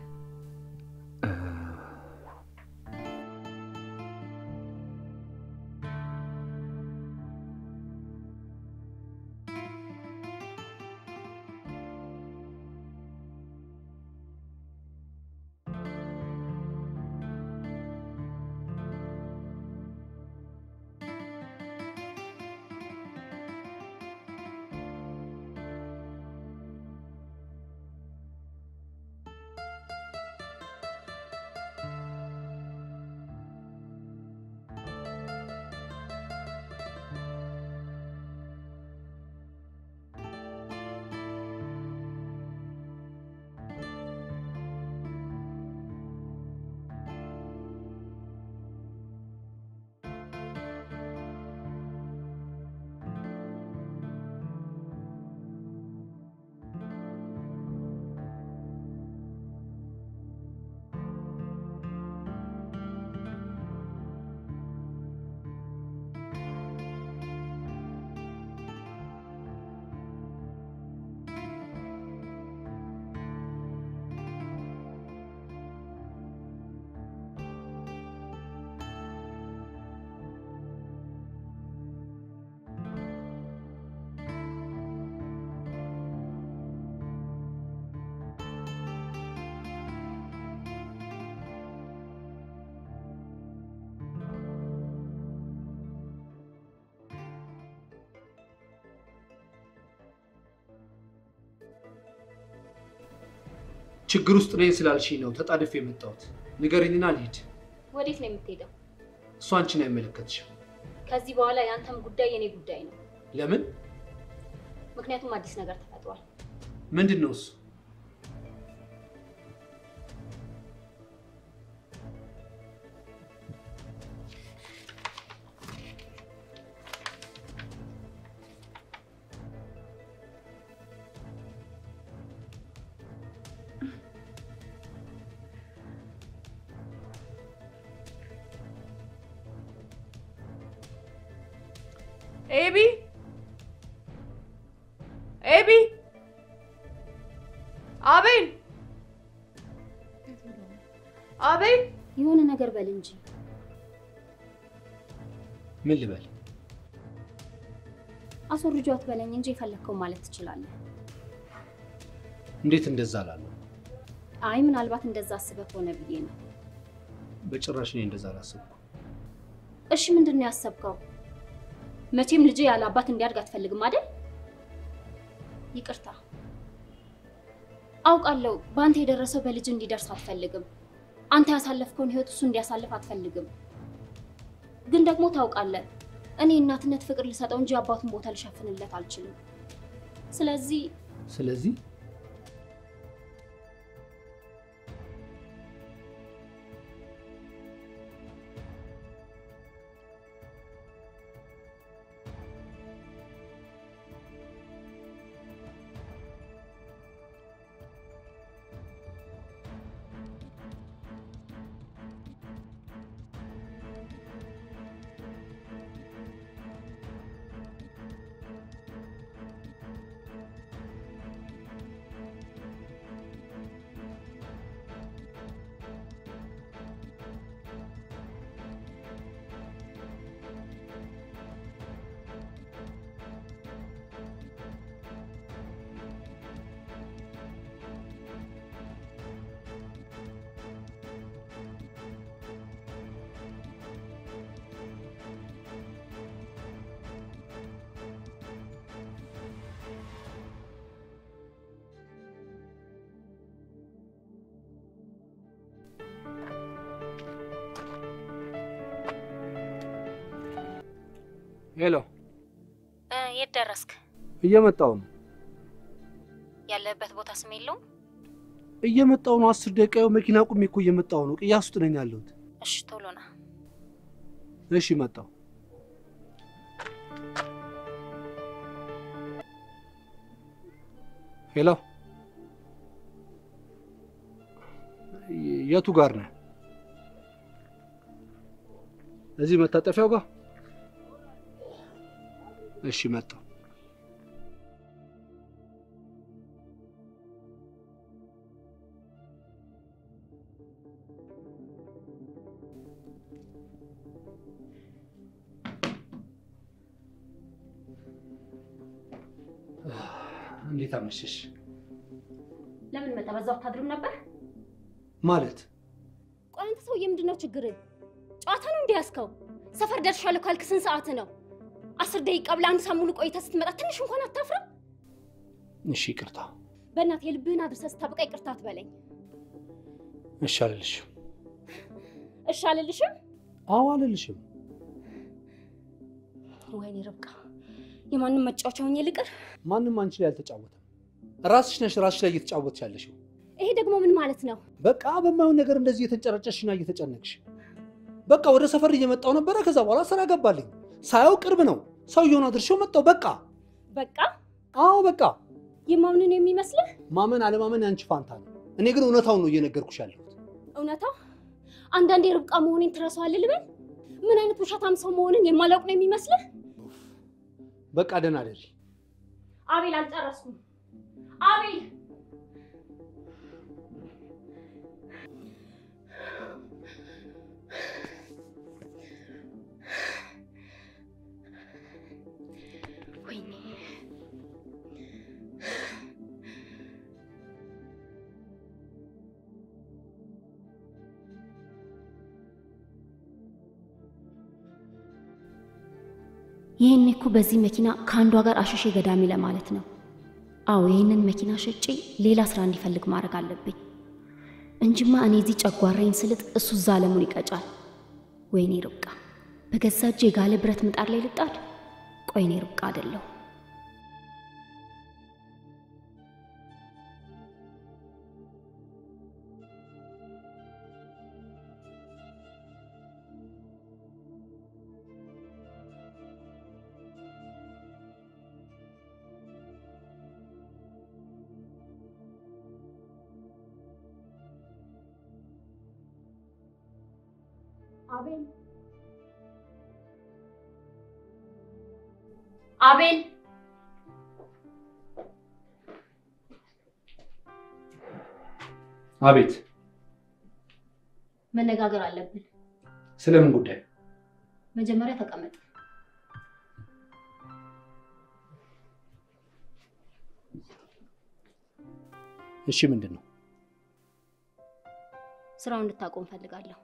ችግር ውስጥ ነኝ ስላልሽኝ ነው ተጣድፌ የመጣሁት። ንገሪኝና ልሂድ።
ወዴት ነው የምትሄደው?
እሱ አንቺን አይመለከትሽም።
ከዚህ በኋላ ያንተም ጉዳይ የኔ ጉዳይ ነው።
ለምን?
ምክንያቱም አዲስ ነገር ተፈጥሯል።
ምንድን ነው እሱ?
ኤቢ ኤቢ አቤል አቤል
የሆነ ነገር በል እንጂ።
ምን ልበል?
አስወርጇት በለኝ እንጂ የፈለከው ማለት ትችላለህ።
እንዴት እንደዛ አላለሁ?
አይ ምናልባት እንደዛ አስበህ ሆነ ብዬ ነው።
በጭራሽ እኔ እንደዛ አላሰብኩም።
እሺ ምንድን ነው ያሰብከው? መቼም ልጅ ያለ አባት እንዲያድግ አትፈልግም አይደል? ይቅርታ አውቃለሁ፣ በአንተ የደረሰው በልጅ እንዲደርስ አትፈልግም። አንተ ያሳለፍከውን ህይወት እሱ እንዲያሳልፍ አትፈልግም። ግን ደግሞ ታውቃለህ፣ እኔ እናትነት ፍቅር ልሰጠው እንጂ አባቱን ቦታ ልሸፍንለት አልችልም። ስለዚህ
ሄሎ
የት ደረስክ?
እየመጣሁ ነው።
ያለበት ቦታ ስም የለውም?
እየመጣሁ ነው። 10 ደቂቃው መኪና ቁሜ እኮ እየመጣሁ ነው። ቅያስ ውስጥ ነኝ ያለሁት።
እሺ ቶሎ ና።
እሺ መጣሁ። ሄሎ የቱ ጋር ነህ? እዚህ መታጠፊያው ጋር? እሺ መጣሁ። እንዴት አመሸሽ?
ለምን መጣ? በዛው ታድርም ነበር
ማለት?
ቆይ አንተ ሰውዬ ምንድነው ችግር? ጨዋታ ነው እንዲያስከው? ሰፈር ደርሻለሁ ካልክ ስንት ሰዓት ነው? 10 ደቂቃ ብላ አንድ ሳሙሉ ቆይታ ስትመጣ ትንሽ እንኳን አታፍርም?
እሺ ይቅርታ።
በእናትህ የልብህን አድርሰህ ስታበቃ ይቅርታ አትበለኝ።
እሺ አልልሽም።
እሺ አልልሽም?
አዎ አልልሽም።
ወይኔ ርብቃ፣ የማንም መጫወቻ ሆኜ ልቅር?
ማንም አንቺ ላይ አልተጫወተም። ራስሽ ነሽ ራስሽ ላይ እየተጫወትሽ ያለሽው።
ይሄ ደግሞ ምን ማለት ነው?
በቃ በማይሆን ነገር እንደዚህ እየተንጨረጨሽና እየተጨነቅሽ። በቃ ወደ ሰፈር እየመጣሁ ነበረ። ከዛ በኋላ ስራ ገባልኝ። ሳየው ቅርብ ነው። ሰውየውን አድርሼው መጣሁ። በቃ
በቃ?
አዎ በቃ።
የማምንን የሚመስልህ?
ማመን አለማመን ያንቺ ፋንታ ነው። እኔ ግን እውነታውን ነው እየነገርኩሽ ያለሁት።
እውነታው? አንዳንዴ ርብቃ መሆኔን ትረሳዋለህ ልበል? ምን አይነት ውሸታም ሰው መሆንን የማላውቅ ነው የሚመስልህ?
በቃ ደህና ደሪ።
አቤል አልጨረስኩም። አቤል ወይኔ ይሄን እኮ በዚህ መኪና ከአንዷ ጋር አሸሼ ገዳሚ ለማለት ነው። አዎ ይሄንን መኪና ሸጬ ሌላ ስራ እንዲፈልግ ማድረግ አለብኝ እንጂማ እኔ እዚህ ጨጓራዬን ስልጥ እሱ እዛ ዓለሙን ይቀጫል። ወይኔ ርብቃ፣ በገዛ እጄ የጋለ ብረት ምጣድ ላይ ልጣድ? ቆይ እኔ ርብቃ አይደለሁ። አቤል አቤል
አቤት።
መነጋገር አለብን።
ስለምን ጉዳይ?
መጀመሪያ ተቀመጥ።
እሺ ምንድን ነው?
ስራውን እንድታቆም ፈልጋለሁ።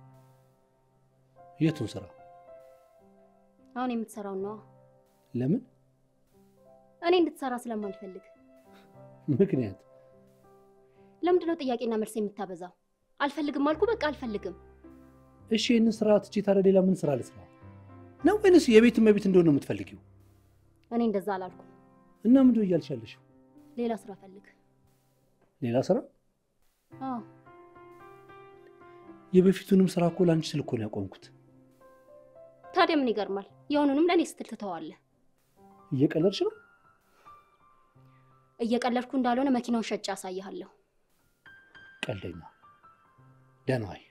የቱን ስራ?
አሁን የምትሰራው ነው።
ለምን?
እኔ እንድትሰራ ስለማልፈልግ።
ምክንያት?
ለምንድነው ጥያቄና መልስ የምታበዛው? አልፈልግም አልኩ፣ በቃ አልፈልግም።
እሺ ይህንን ስራ ትቼ ታዲያ ሌላ ምን ስራ ልስራ ነው? ወይንስ የቤት እመቤት እንደሆነ ነው የምትፈልጊው?
እኔ እንደዛ አላልኩም።
እና ምንድነው እያልሽ ያለሽው?
ሌላ ስራ ፈልግ።
ሌላ ስራ?
አዎ።
የበፊቱንም ስራ እኮ ላንቺ ስል እኮ ነው ያቆምኩት።
ታዲያ ምን ይገርማል? የሆኑንም ለእኔ ስትል ትተዋለህ።
እየቀለድሽ ነው?
እየቀለድኩ እንዳልሆነ መኪናውን ሸጬ አሳይሃለሁ።
ቀልደኛ። ደህና ዋይ።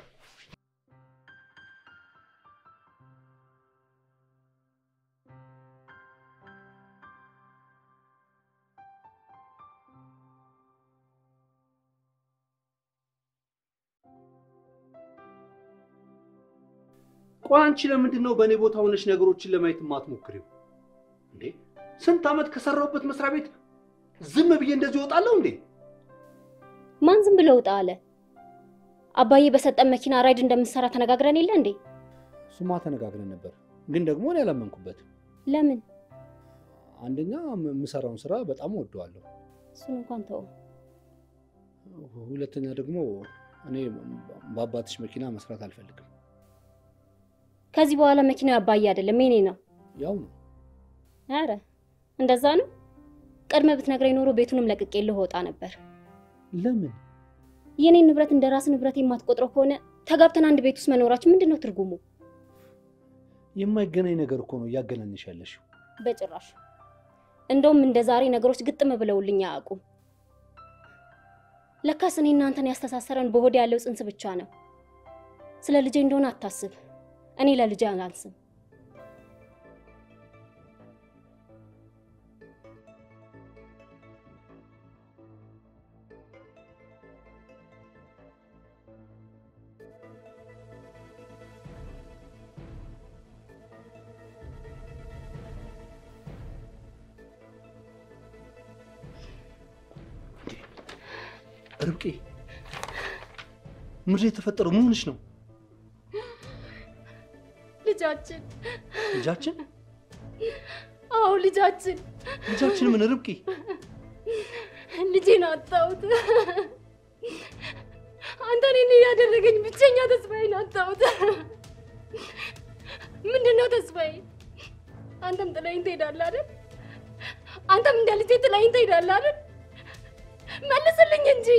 ቆይ አንቺ ለምንድን ነው በእኔ ቦታ ሆነሽ ነገሮችን ለማየት የማትሞክሪው እንዴ? ስንት ዓመት ከሰራሁበት መስሪያ ቤት ዝም ብዬ እንደዚህ እወጣለሁ እንዴ?
ማን ዝም ብሎ ወጣ አለ? አባዬ በሰጠን መኪና ራይድ እንደምንሰራ ተነጋግረን የለ እንዴ?
እሱማ ተነጋግረን ነበር፣ ግን ደግሞ እኔ አላመንኩበትም።
ለምን?
አንደኛ የምሰራውን ስራ በጣም እወደዋለሁ።
እሱን እንኳን ተው።
ሁለተኛ ደግሞ እኔ በአባትሽ መኪና መስራት አልፈልግም።
ከዚህ በኋላ መኪናው አባዬ አይደለም የኔ ነው።
ያው ነው።
አረ እንደዛ ነው። ቀድመ ብትነግረኝ ኖሮ ቤቱንም ለቅቄልህ ወጣ ነበር።
ለምን?
የኔን ንብረት እንደራስ ንብረት የማትቆጥረው ከሆነ ተጋብተን አንድ ቤት ውስጥ መኖራችን ምንድነው ትርጉሙ?
የማይገናኝ ነገር እኮ ነው ያገናኝሽ ያለሽው።
በጭራሽ። እንደውም እንደ ዛሬ ነገሮች ግጥም ብለውልኝ አያውቁም። ለካስ እኔ እናንተን ያስተሳሰረን በሆዴ ያለው ጽንስ ብቻ ነው። ስለ ልጄ እንደሆነ አታስብ። እኔ ለልጄ አላንስም።
ርብቃ ምንድን ነው የተፈጠረው? ምን ሆነሽ ነው? ልጃችን?
አዎ ልጃችን።
ልጃችን ምን ርብቃ?
ልጄን አጣሁት። አንተ እኔን ያደረገኝ ብቸኛ ተስፋዬን አጣሁት። ምንድነው ተስፋዬ? አንተም ጥለኸኝ ትሄዳለህ አይደል? አንተም እንደ ልጄ ጥለኸኝ ትሄዳለህ አይደል? መልስልኝ እንጂ።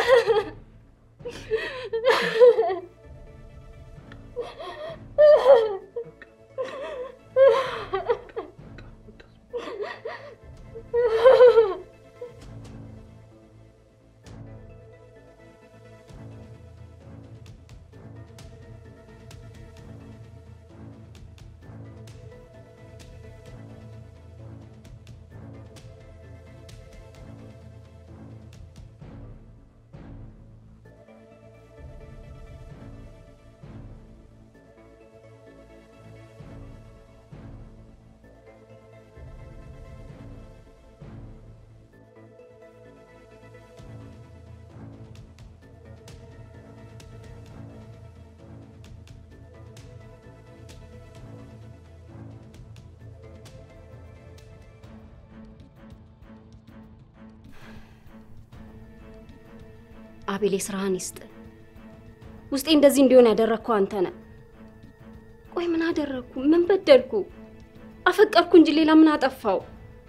አቤል ስራህን ይስጥ። ውስጤ እንደዚህ እንዲሆን ያደረግከው አንተ ነህ። ቆይ ምን አደረግኩ? ምን በደልኩ? አፈቀርኩ እንጂ ሌላ ምን አጠፋው?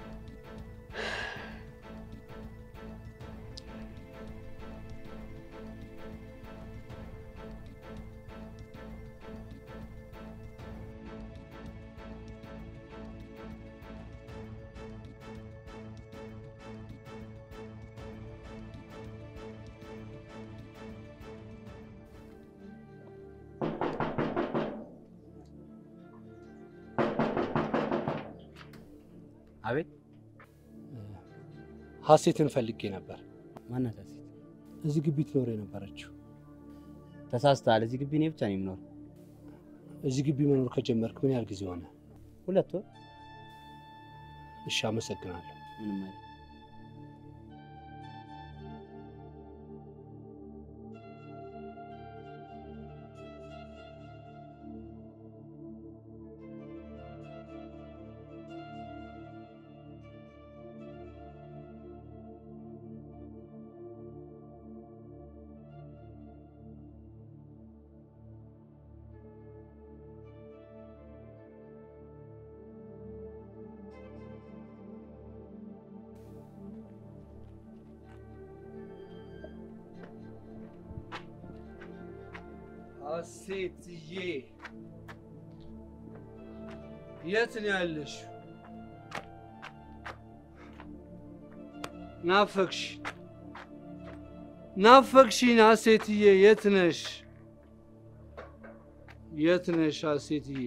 አቤት።
ሀሴትን ፈልጌ ነበር።
ማናት ሀሴት?
እዚህ ግቢ ትኖር የነበረችው።
ተሳስተሃል። እዚህ ግቢ እኔ ብቻ ነኝ የምኖር።
እዚህ ግቢ መኖር ከጀመርክ ምን ያህል ጊዜ ሆነ?
2 ወር።
እሺ፣ አመሰግናለሁ።
ምንም አይደል።
ሀሴትዬ የት ነው ያለሽ? ናፈቅሽኝ ሀሴትዬ፣ የት ነሽ? ሀሴትዬ?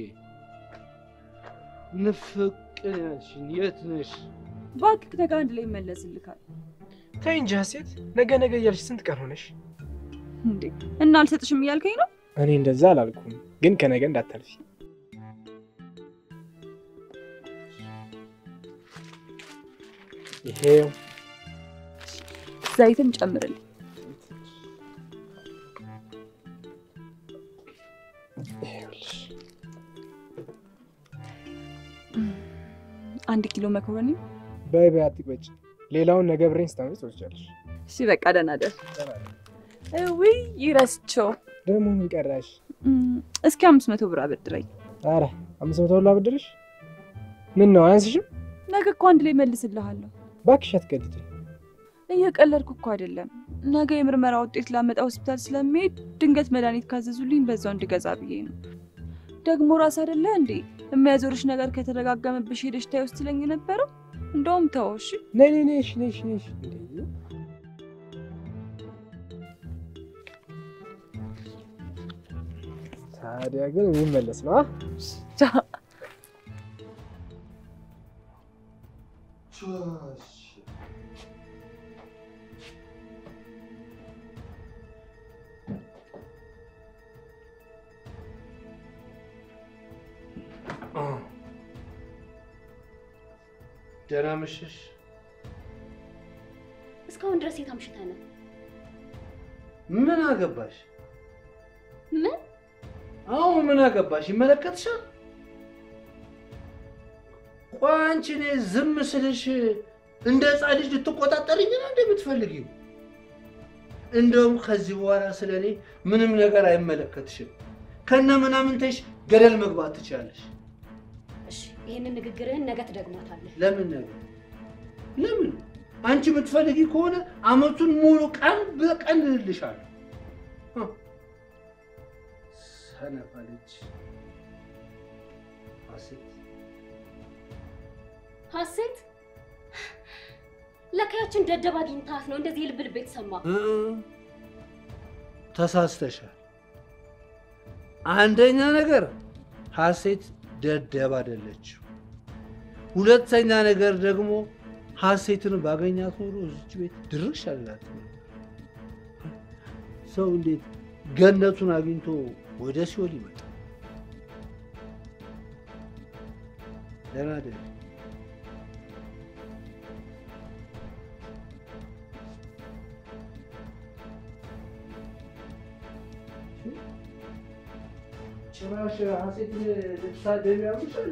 ንፍቅን ያልሽኝ የት ነሽ?
እባክህ ነገ አንድ ላይ ይመለስልካል።
ተይ እንጂ ሀሴት፣ ነገ እያልሽ ስንት ቀን ሆነሽ
እንዴ? እና አልሰጥሽም እያልከኝ ነው?
እኔ እንደዛ አላልኩም፣ ግን ከነገ እንዳታልፊ። ይሄው
ዘይትም ጨምርልኝ።
ይሄውልሽ
1 ኪሎ መኮረኒ።
በይ አትቅበጭ። ሌላውን ነገ ብሬን ስታመጪ ትወስጃለሽ።
እሺ በቃ ደህና ደር። ውይ ይረስቸው
ደግሞ ምን ቀራሽ?
እስኪ 500 ብር አበድረኝ።
ኧረ 500 ብር አበድርሽ? ምን ነው አያንስሽም?
ነገ እኮ አንድ ላይ መልስልሃለሁ።
እባክሽ አትቀልጂ።
እየቀለድኩ እኮ አይደለም። ነገ የምርመራ ውጤት ላመጣ ሆስፒታል ስለሚሄድ ድንገት መድኃኒት ካዘዙልኝ በዛው እንድገዛ ብዬ ነው። ደግሞ ራስ አይደለ እንዴ የሚያዞርሽ ነገር ከተደጋገመብሽ ሄደሽ ታዩ ስትለኝ ነበረው። እንደውም ተው እሺ።
ነይ ታዲያ ግን የሚመለስ ነው።
ደህና መሸሽ።
እስካሁን ድረስ የት አምሽተህ ነው?
ምን አገባሽ?
ምን?
አዎ ምን አገባሽ? ይመለከትሻል። ቆይ አንቺ እኔ ዝም ስልሽ እንደ ሕፃን ልጅ ልትቆጣጠሪኝ ነው እንደምትፈልጊው? እንደውም ከዚህ በኋላ ስለኔ ምንም ነገር አይመለከትሽም። ከነ ምናምንተሽ ገደል መግባት ትችያለሽ።
እሺ ይሄንን ንግግርህን ነገ ትደግማታለህ።
ለምን ነገር? ለምን? አንቺ የምትፈልጊ ከሆነ አመቱን ሙሉ ቀን በቀን ልልሻለሁ። ሰነፍ ልጅ
ሀሴት ለካያችን ደደብ አግኝታት ነው እንደዚህ ልብ ልብ የተሰማ።
ተሳስተሻል። አንደኛ ነገር ሀሴት ደደብ አይደለችም። ሁለተኛ ነገር ደግሞ ሀሴትን ባገኛት ኖሮ እዚህ ቤት ድርሽ አላት። ሰው እንዴት ገነቱን አግኝቶ ወደ ሲኦል ይመጣል? ደህና ደህና ጭራሽ ሀሴት ልትሳደቢ ያምሻል።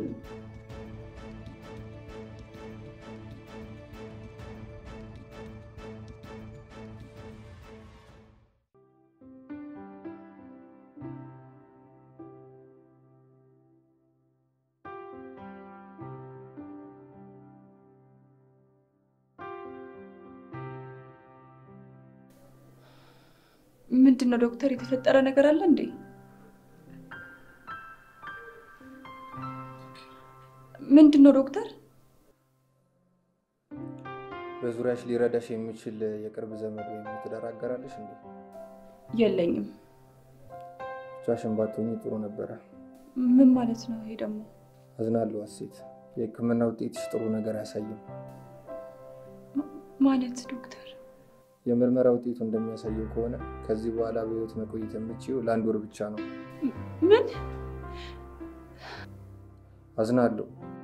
ምንድነው ዶክተር? የተፈጠረ ነገር አለ እንዴ? ምንድነው ዶክተር?
በዙሪያሽ ሊረዳሽ የሚችል የቅርብ ዘመድ ወይም ትዳር አጋር አለሽ እንዴ?
የለኝም።
ብቻሽን ባትሆኚ ጥሩ ነበረ።
ምን ማለት ነው ይሄ ደግሞ?
አዝናለሁ ሀሴት፣ የሕክምና ውጤትሽ ጥሩ ነገር አያሳይም።
ማለት ዶክተር?
የምርመራ ውጤቱ እንደሚያሳየው ከሆነ ከዚህ በኋላ በህይወት መቆየት የምትችይው ለ1 ወር ብቻ ነው።
ምን?
አዝናለሁ።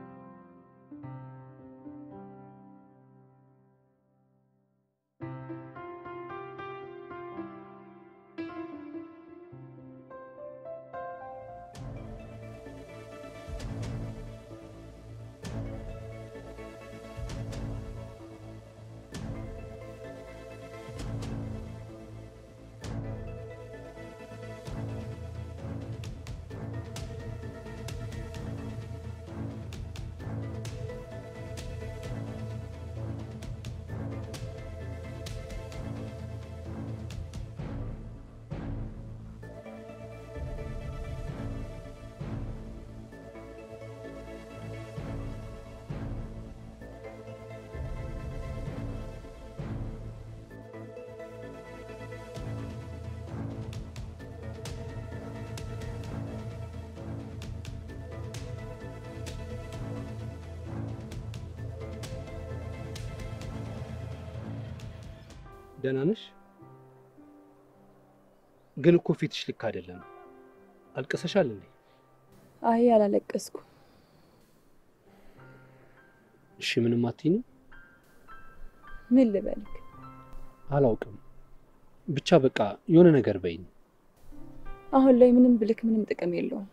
ደህና ነሽ? ግን እኮ ፊትሽ ልክ አይደለም። አልቀሰሻል እንዴ?
አይ አላለቀስኩም።
እሺ ምንም አትይኝም?
ምን ልበልክ?
አላውቅም። ብቻ በቃ የሆነ ነገር በይኝ።
አሁን ላይ ምንም ብልክ ምንም ጥቅም የለውም።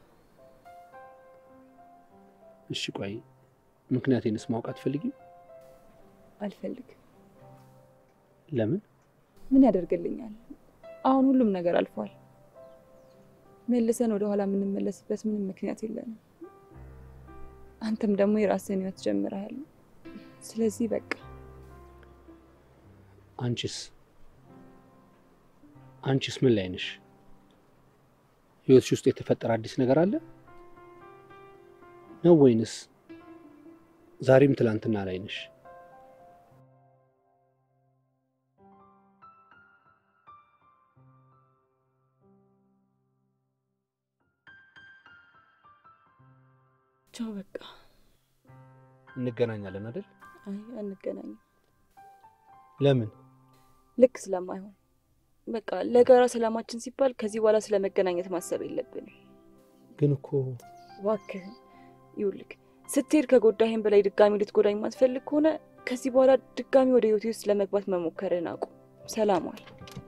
እሺ ቆይ ምክንያቴንስ ማወቅ አትፈልጊም?
አልፈልግም።
ለምን?
ምን ያደርግልኛል? አሁን ሁሉም ነገር አልፏል። መልሰን ወደ ኋላ የምንመለስበት ምንም ምክንያት የለንም። አንተም ደግሞ የራስህን ህይወት ጀምረሃል። ስለዚህ በቃ
አንቺስ ምን ላይ ነሽ? ህይወትሽ ውስጥ የተፈጠረ አዲስ ነገር አለ ነው ወይንስ ዛሬም ትላንትና ላይ ነሽ?
ቻው በቃ
እንገናኛለን አይደል?
አይ አንገናኝም።
ለምን?
ልክ ስለማይሆን በቃ ለጋራ ሰላማችን ሲባል ከዚህ በኋላ ስለመገናኘት ማሰብ የለብንም።
ግን እኮ
እባክህ ይኸውልህ ስትሄድ ከጎዳኸኝ በላይ ድጋሚ ልትጎዳኝ ማትፈልግ ከሆነ ከዚህ በኋላ ድጋሚ ወደ ህይወቴ ውስጥ ለመግባት መሞከርን አቁም። ሰላም ዋል።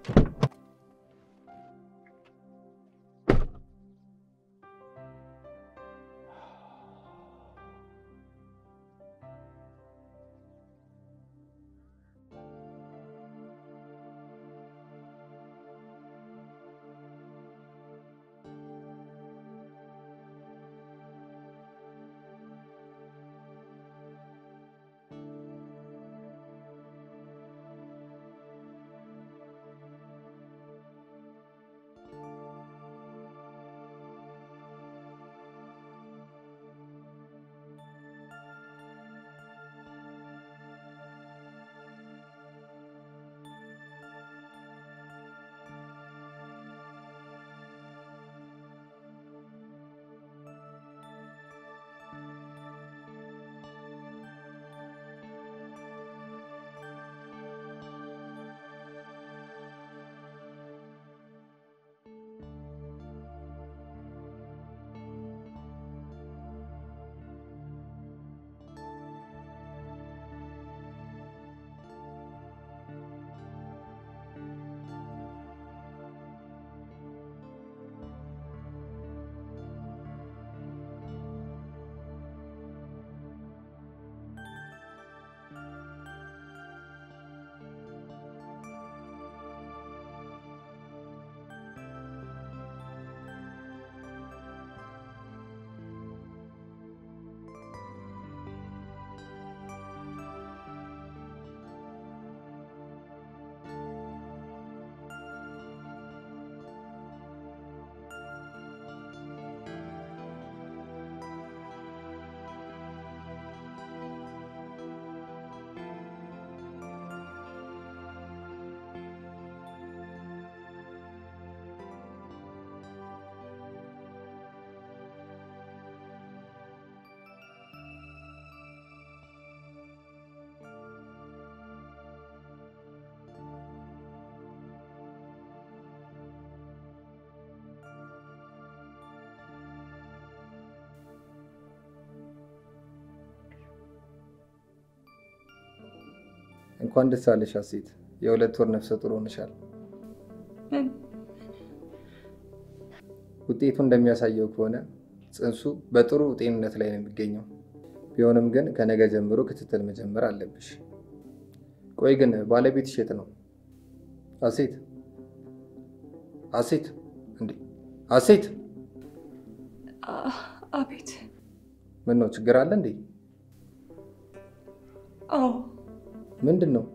እንኳን ደስ አለሽ ሀሴት፣ የ2 ወር ነፍሰ ጡር ሆነሻል። ውጤቱ እንደሚያሳየው ከሆነ ጽንሱ በጥሩ ጤንነት ላይ ነው የሚገኘው። ቢሆንም ግን ከነገ ጀምሮ ክትትል መጀመር አለብሽ። ቆይ ግን ባለቤትሽ የት ነው? ሀሴት ሀሴት እንዴ ሀሴት!
አቤት።
ምን ነው ችግር አለ እንዴ?
አዎ።
ምንድን ነው?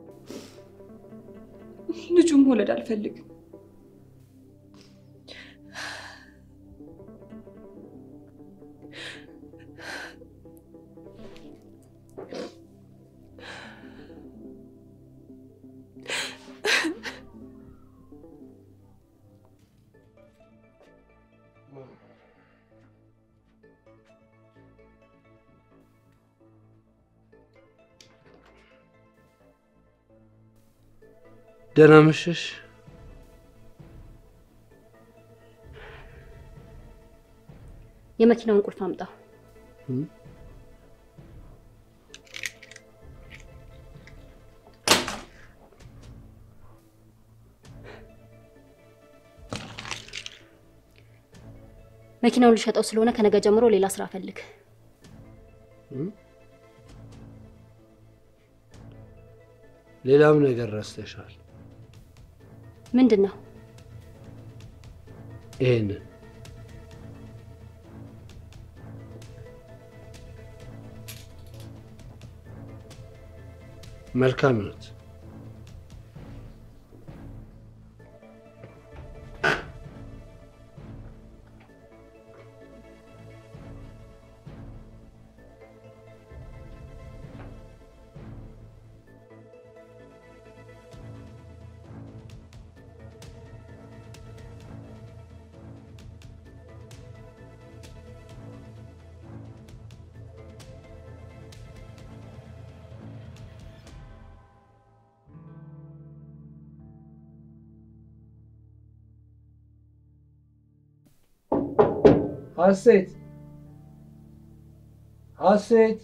ልጁም መውለድ አልፈልግም።
ደህና መሸሽ።
የመኪናውን ቁልፍ አምጣው። መኪናውን ልሸጠው ስለሆነ ከነገ ጀምሮ ሌላ ስራ ፈልግ።
ሌላም ነገር ረስተሻል።
ምንድነው?
ይሄንን መልካም ይሁት። ሀሴት ሀሴት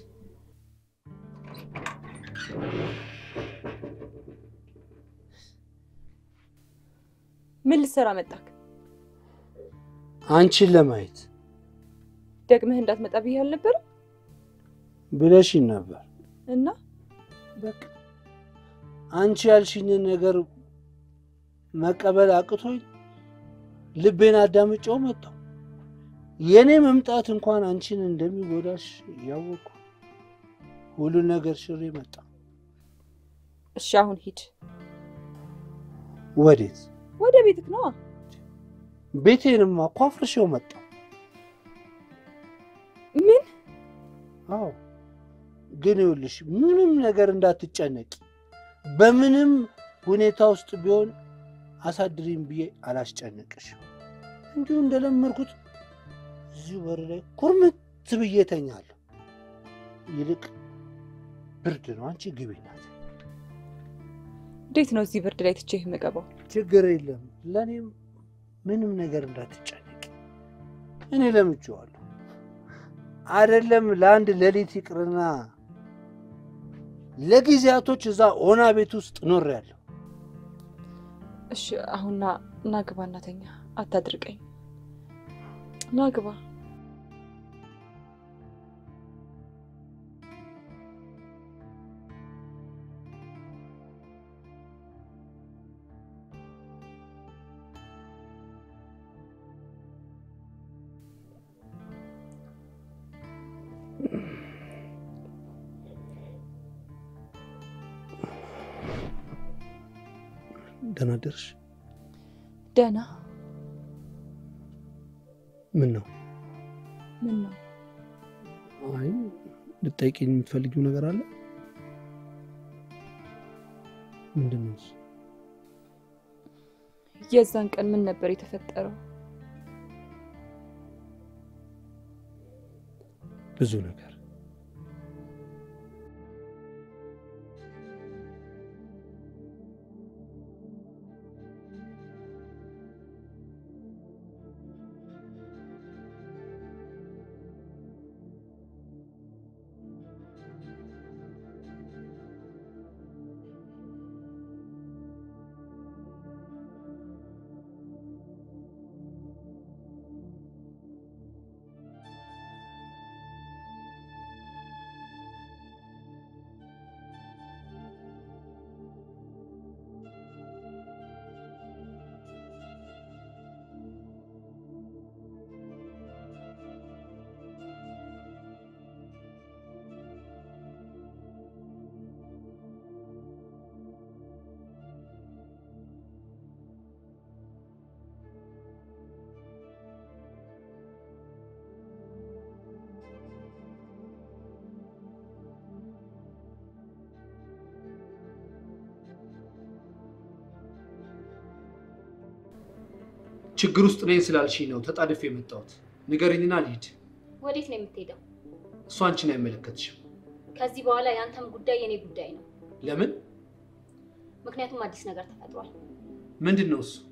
ምን ልትሰራ መጣክ?
አንቺን ለማየት
ደግመህ እንዳትመጣ ብዬ አልነበረ
ብለሽኝ ነበር።
እና
በቃ አንቺ ያልሽኝን ነገር መቀበል አቅቶኝ ልቤን አዳምጬው መጣሁ። የኔ መምጣት እንኳን አንቺን እንደሚጎዳሽ ያወቅኩ ሁሉ ነገር ሽሬ መጣ።
እሺ አሁን ሂድ።
ወዴት?
ወደ ቤትክ ነው።
ቤቴንማ እኮ አፍርሼው መጣሁ።
ምን?
አዎ ግን ይኸውልሽ ምንም ነገር እንዳትጨነቂ፣ በምንም ሁኔታ ውስጥ ቢሆን አሳድሪኝ ብዬ አላስጨነቅሽም። እንዲሁ እንደለመድኩት እዚሁ በር ላይ ኩርምት ብዬ ተኛለሁ። ይልቅ ብርድ ነው፣ አንቺ ግቢ ናት።
እንዴት ነው እዚህ ብርድ ላይ ትቼህ የምገባው?
ችግር የለም፣ ለእኔም ምንም ነገር እንዳትጨነቂ፣ እኔ ለምጄዋለሁ። አይደለም ለአንድ ሌሊት ይቅርና ለጊዜያቶች እዛ ኦና ቤት ውስጥ ኖሬያለሁ።
እሺ አሁን ና ግባ፣ እናተኛ፣ አታድርቀኝ። ና ግባ።
ደህና ደርሽ?
ደህና።
ምን ነው?
ምን ነው?
አይ ልጠይቂኝ የምትፈልጊው ነገር አለ? ምንድን ነው?
የዛን ቀን ምን ነበር የተፈጠረው?
ብዙ ነገር። ችግር ውስጥ ነኝ ስላልሽኝ ነው ተጣድፌ የመጣሁት። ንገሪኝና ልሂድ።
ወዴት ነው የምትሄደው?
እሱ አንቺን አይመለከትሽም።
ከዚህ በኋላ ያንተም ጉዳይ የኔ ጉዳይ ነው።
ለምን?
ምክንያቱም አዲስ ነገር ተፈጥሯል።
ምንድን ነው እሱ?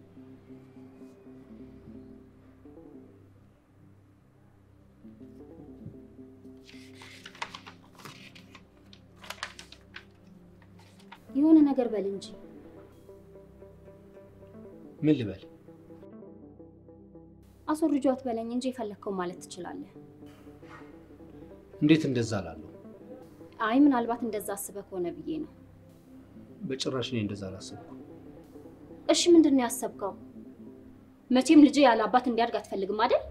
የሆነ ነገር በል እንጂ።
ምን ልበል?
አስወርጇት በለኝ እንጂ የፈለከው ማለት ትችላለህ።
እንዴት እንደዛ አላለሁ?
አይ ምናልባት እንደዛ አስበህ ከሆነ ብዬ ነው።
በጭራሽ እኔ እንደዛ አላሰብኩም።
እሺ ምንድን ነው ያሰብከው? መቼም ልጅ ያለ አባት እንዲያድግ አትፈልግም አይደል?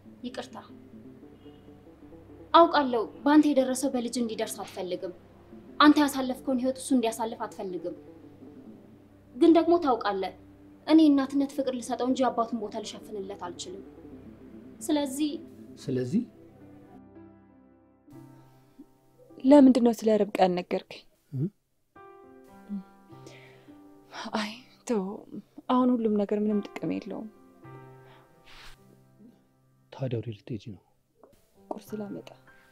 ይቅርታ አውቃለሁ፣ በአንተ የደረሰው በልጅ እንዲደርስ አትፈልግም። አንተ ያሳለፍከውን ህይወት እሱ እንዲያሳልፍ አትፈልግም። ግን ደግሞ ታውቃለህ እኔ እናትነት ፍቅር ልሰጠው እንጂ አባቱን ቦታ ልሸፍንለት አልችልም።
ስለዚህ
ለምንድን ነው ስለ ርብቃ ያልነገርከኝ? አይ ተው፣ አሁን ሁሉም ነገር ምንም ጥቅም የለውም።
ታዲያ ወዴት ልትሄጂ ነው?
ቁርስ ላመጣ።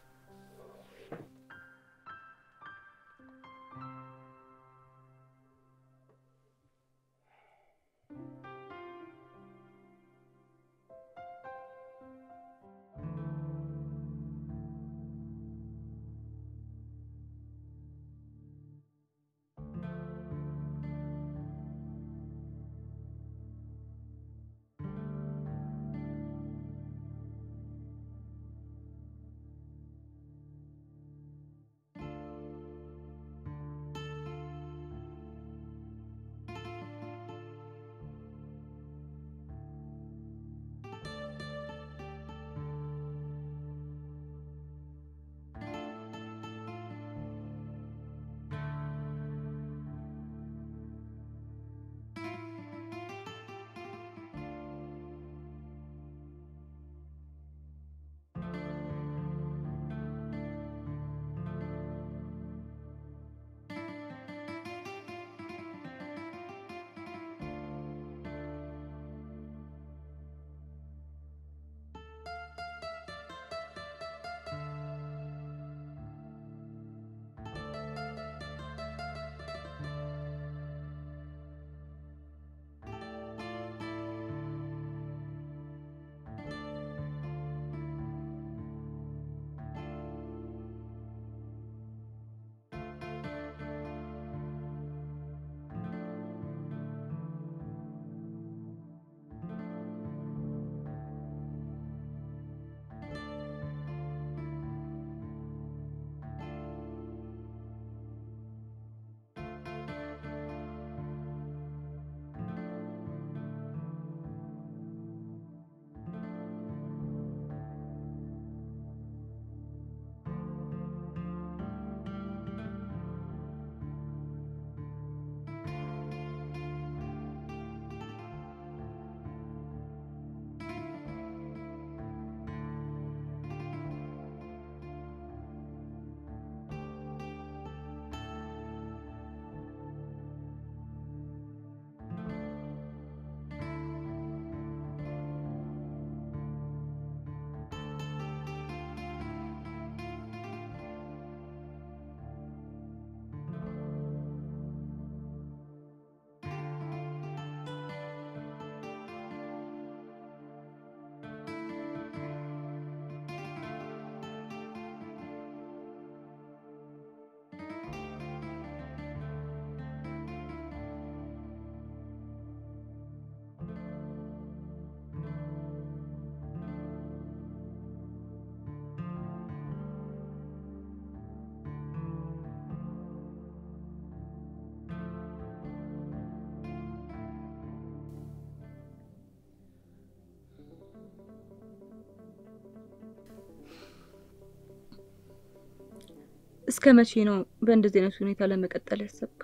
እስከ መቼ ነው በእንደዚህ አይነት ሁኔታ ለመቀጠል ያሰብከው?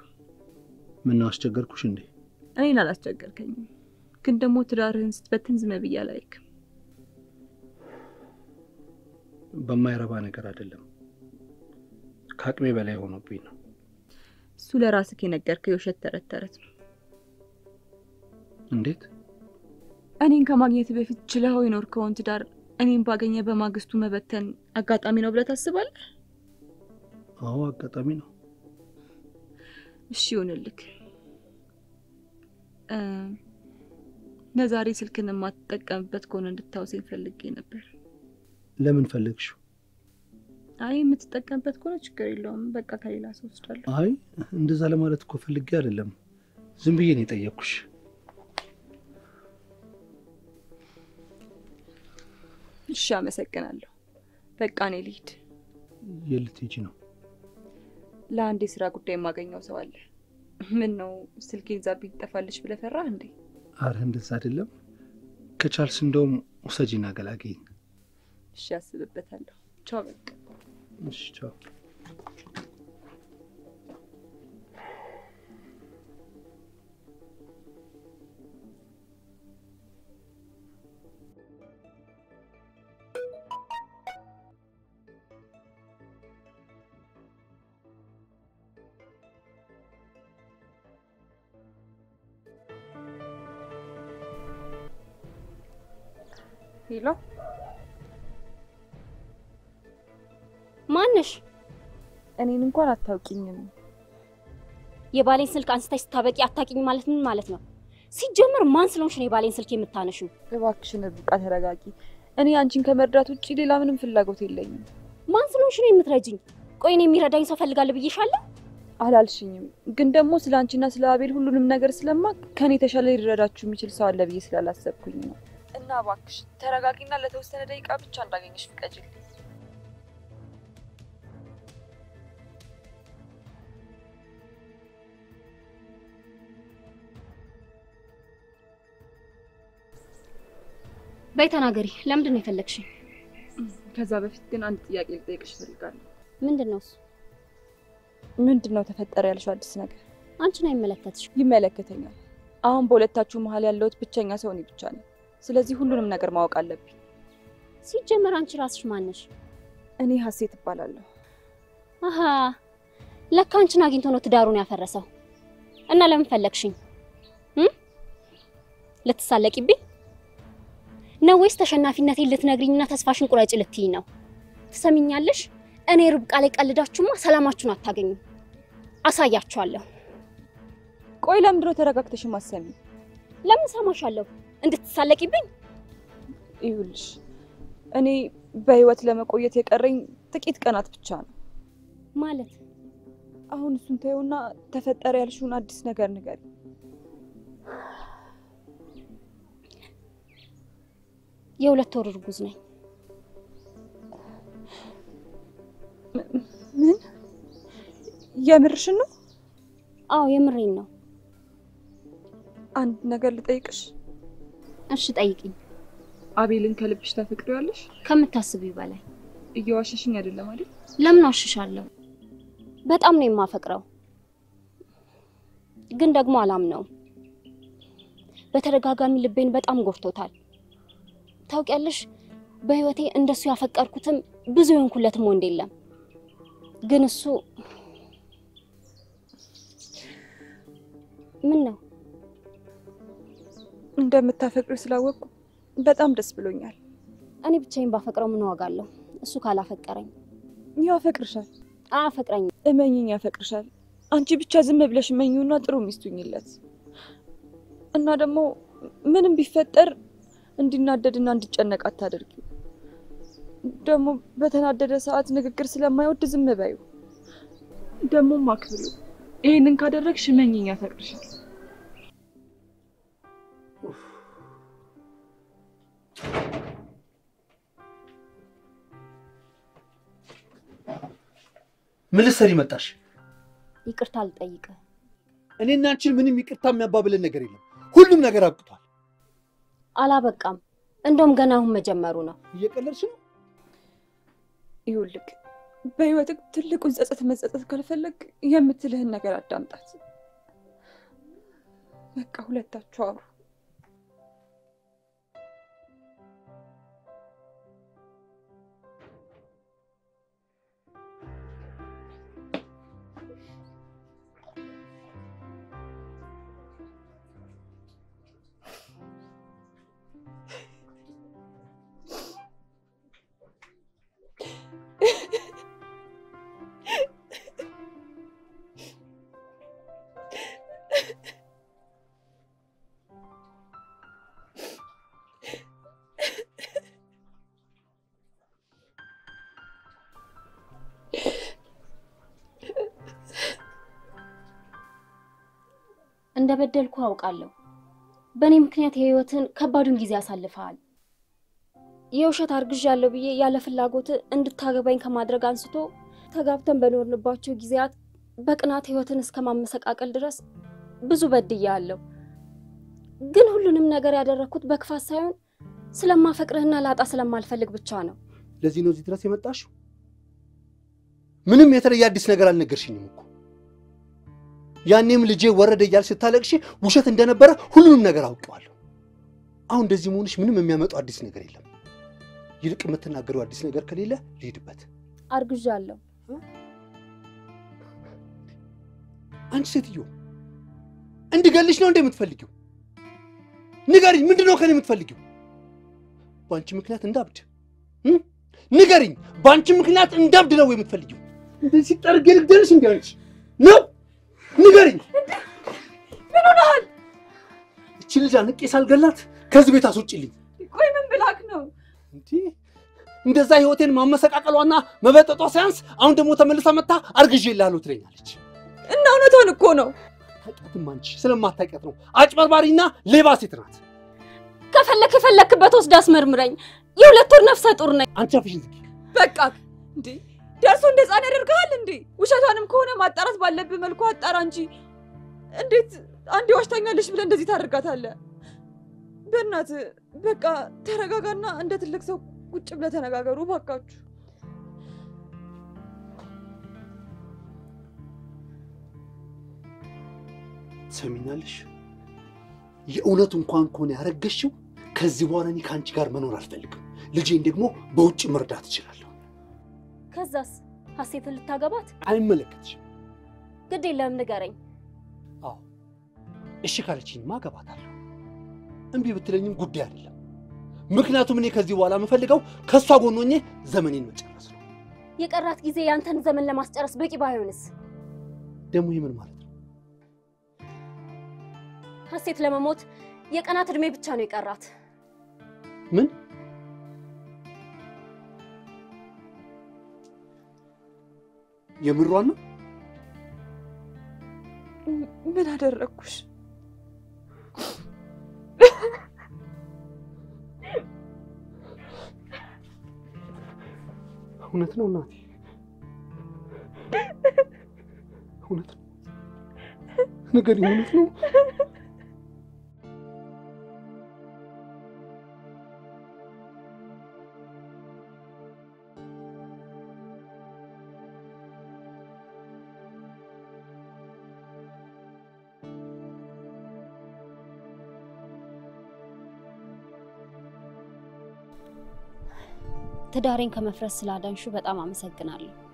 ምን ነው አስቸገርኩሽ እንዴ?
እኔን አላስቸገርከኝም፣ ግን ደግሞ ትዳርህን ስትበትን ዝም ብዬ አላይክም።
በማይረባ ነገር አይደለም፣ ከአቅሜ በላይ ሆኖብኝ ነው።
እሱ ለራስህ የነገርከው የውሸት ተረት ነው።
እንዴት?
እኔን ከማግኘት በፊት ችለኸው የኖርከውን ትዳር እኔን ባገኘ በማግስቱ መበተን አጋጣሚ ነው ብለህ ታስባለህ?
አዎ አጋጣሚ ነው።
እሺ ይሁንልክ። ለዛሬ ስልክን የማትጠቀምበት ከሆነ እንድታውሰኝ ፈልጌ ነበር።
ለምን ፈለግሽው?
አይ የምትጠቀምበት ከሆነ ችግር የለውም፣ በቃ ከሌላ ሰው ወስዳለሁ።
አይ እንደዛ ለማለት እኮ ፈልጌ አይደለም፣ ዝም ብዬ ነው የጠየቅኩሽ።
እሺ አመሰግናለሁ። በቃ እኔ ልሂድ።
የት ልትሄጂ ነው?
ለአንድ የስራ ጉዳይ የማገኘው ሰው አለ። ምን ነው ስልኬን ዛብኝ ትጠፋለች ብለህ ፈራህ እንዴ?
አረ እንደዛ አይደለም፣ ከቻልሽ እንደውም ውሰጂና ገላገኝ።
እሺ አስብበታለሁ። ቻው በቃ።
እሺ ቻው።
ሄሎ
ማነሽ?
እኔን እንኳን አታውቂኝም።
የባሌን ስልክ አንስተሽ ስታበቂ አታውቂኝ ማለት ምን ማለት ነው? ሲጀመር ማን ስለሆንሽ ነው የባሌን ስልክ የምታነሺው?
እባክሽን ርብቃ ተረጋጊ። እኔ አንቺን ከመርዳት ውጪ ሌላ ምንም ፍላጎት የለኝም።
ማን ስለሆንሽ ነው የምትረጂኝ? ቆይ እኔ የሚረዳኝ ሰው ፈልጋለሁ ብዬሻለሁ?
አላልሽኝም፣ ግን ደግሞ ስለ አንቺና ስለ አቤል ሁሉንም ነገር ስለማቅ ከኔ ተሻለ ሊረዳችሁ የሚችል ሰው አለ ብዬ ስላላሰብኩኝ ነው። እና እባክሽ ተረጋጊና ለተወሰነ ደቂቃ ብቻ እንዳገኘሽ ፍቀጂልኝ።
በይ ተናገሪ። ለምንድን ነው የፈለግሽኝ?
ከዛ በፊት ግን አንድ ጥያቄ ልጠይቅሽ እፈልጋለሁ።
ምንድነው እሱ?
ምንድነው ተፈጠረ ያልሽው አዲስ ነገር?
አንቺን አይመለከትሽም።
ይመለከተኛል። አሁን በሁለታችሁ መሀል ያለሁት ብቸኛ ሰው እኔ ብቻ ነኝ። ስለዚህ ሁሉንም ነገር ማወቅ አለብኝ።
ሲጀመር አንቺ ራስሽ ማነሽ?
እኔ ሀሴት እባላለሁ።
አሃ ለካ አንቺን አግኝቶ ነው ትዳሩን ያፈረሰው። እና ለምን ፈለግሽኝ? ልትሳለቂብኝ ነው ወይስ ተሸናፊነቴን ልትነግሪኝና ተስፋሽን ቁረጭ ልትይኝ ነው? ትሰሚኛለሽ? እኔ ርብቃ ላይ ቀልዳችሁማ ሰላማችሁን አታገኙም። አሳያችኋለሁ።
ቆይ ለምንድነው ተረጋግተሽ ማሰሚ?
ለምን ሰማሻለሁ? እንድትሳለቂብኝ?
ይኸውልሽ እኔ በህይወት ለመቆየት የቀረኝ ጥቂት ቀናት ብቻ ነው።
ማለት
አሁን እሱን ተይውና ተፈጠረ ያልሽውን አዲስ ነገር ንገሪ።
የሁለት ወር እርጉዝ ነኝ።
ምን? የምርሽን ነው?
አዎ የምሬን ነው።
አንድ ነገር ልጠይቅሽ።
እሺ ጠይቂኝ።
አቤልን ከልብሽ ታፈቅሪዋለሽ?
ከምታስቢው በላይ።
እየዋሸሽኝ አይደለም አይደል?
ለምን ዋሽሻለሁ? በጣም ነው የማፈቅረው፣ ግን ደግሞ አላምነውም። በተደጋጋሚ ልቤን በጣም ጎርቶታል። ታውቂያለሽ፣ በህይወቴ እንደሱ ያፈቀርኩትም ብዙ የሆንኩለትም ወንድ የለም። ግን እሱ ምን ነው?
እንደምታፈቅሪው ስላወቅኩ በጣም ደስ ብሎኛል።
እኔ ብቻዬን ባፈቅረው ምን ዋጋ አለው? እሱ ካላፈቀረኝ።
ያፈቅርሻል።
አያፈቅረኝ።
እመኚኝ፣ ያፈቅርሻል። አንቺ ብቻ ዝም ብለሽ እመኚውና ጥሩ ሚስቱኝለት። እና ደግሞ ምንም ቢፈጠር እንዲናደድና እንዲጨነቅ አታደርጊው። ደግሞ በተናደደ ሰዓት ንግግር ስለማይወድ ዝም በዩ። ደግሞ ማክብሉ። ይሄንን ካደረግሽ እመኚኝ፣ ያፈቅርሻል።
ምን ልትሰሪ መጣሽ?
ይቅርታ ልጠይቅህ።
እኔና አንቺን ምንም ይቅርታ የሚያባብለን ነገር የለም። ሁሉም ነገር አብቅቷል።
አላበቃም። እንደውም ገና አሁን መጀመሩ ነው።
እየቀለድሽ ነው?
ይኸውልህ በህይወትህ ትልቁን ጸጸት መጸጸት ካልፈለግ የምትልህን ነገር አዳምጣት። በቃ ሁለታችሁ አውሩ።
እንደበደልኩ አውቃለሁ። በእኔ ምክንያት የህይወትን ከባዱን ጊዜ አሳልፈሃል። የውሸት አርግዣለሁ ብዬ ያለ ፍላጎት እንድታገባኝ ከማድረግ አንስቶ ተጋብተን በኖርንባቸው ጊዜያት በቅናት ህይወትን እስከማመሰቃቀል ድረስ ብዙ በድያለሁ። ግን ሁሉንም ነገር ያደረኩት በክፋት ሳይሆን ስለማፈቅርህና ላጣ ስለማልፈልግ ብቻ ነው።
ለዚህ ነው እዚህ ድረስ የመጣሽው? ምንም የተለየ አዲስ ነገር አልነገርሽኝም እኮ። ያኔም ልጄ ወረደ እያልሽ ስታለቅሽ ውሸት እንደነበረ ሁሉንም ነገር አውቀዋለሁ። አሁን እንደዚህ መሆንሽ ምንም የሚያመጣው አዲስ ነገር የለም። ይልቅ የምትናገረው አዲስ ነገር ከሌለ ልሂድበት።
አርግዣለሁ።
አንቺ ሴትዮ እንድገልሽ ነው እንደምትፈልጊው? ንገሪኝ፣ ምንድነው ከኔ የምትፈልጊው? ባንቺ ምክንያት እንዳብድ ንገሪኝ። ባንቺ ምክንያት እንዳብድ ነው የምትፈልጊው? እንደዚህ ጠርጌ ልግደልሽ እንዴ? ነው ንገሪኝ።
ምን ሆነሃል?
እቺ ልጅ አንቄ ሳልገላት ከዚህ ቤት አስወጪልኝ።
ቆይ ምን ብላክ ነው
እንዴ? እንደዛ ህይወቴን ማመሰቃቀሏና መበጠጧ ሳያንስ አሁን ደግሞ ተመልሳ መጣ አርግዤልሃለሁ ትለኛለች።
እና እውነቷን እኮ ነው።
ታውቂያትም አንቺ ስለማታውቂያት ነው። አጭበርባሪና ሌባ ሴት ናት።
ከፈለክበት ወስዳ አስመርምረኝ። የ2 ወር ነፍሰ ጡር ነኝ።
አንቺ አፍሽን ዝጊ።
በቃ እንዴ ደርሶ እንደ ህፃን ያደርግሃል እንዴ? ውሸቷንም ከሆነ ማጣራት ባለብህ መልኩ አጣራ እንጂ እንዴት አንዴ ዋሽታኛለሽ ብለህ እንደዚህ ታደርጋታለህ? በእናትህ በቃ ተረጋጋና እንደ ትልቅ ሰው ቁጭ ብለህ ተነጋገሩ ባካችሁ።
ሰሚናለሽ? የእውነት እንኳን ከሆነ ያረገሽው ከዚህ በኋላ እኔ ከአንቺ ጋር መኖር አልፈልግም። ልጄን ደግሞ በውጭ መርዳት እችላለሁ።
ከዛስ ሀሴትን ልታገባት?
አይመለከትሽም።
ግድ የለም ንገረኝ።
አዎ እሺ ካለችኝማ አገባታለሁ። እምቢ ብትለኝም ጉዳይ አይደለም። ምክንያቱም እኔ ከዚህ በኋላ የምፈልገው ከሷ ጎን ሆኜ ዘመኔን መጨረስ ነው።
የቀራት ጊዜ ያንተን ዘመን ለማስጨረስ በቂ ባይሆንስ?
ደግሞ ይሄ ምን ማለት ነው?
ሀሴት ለመሞት የቀናት እድሜ ብቻ ነው የቀራት።
ምን? የምሯን ነው?
ምን አደረኩሽ?
እውነት ነው እናቴ፣ እውነት ነው። ንገሪኝ፣ እውነት ነው?
ትዳሬን ከመፍረስ ስላዳንሹ በጣም አመሰግናለሁ።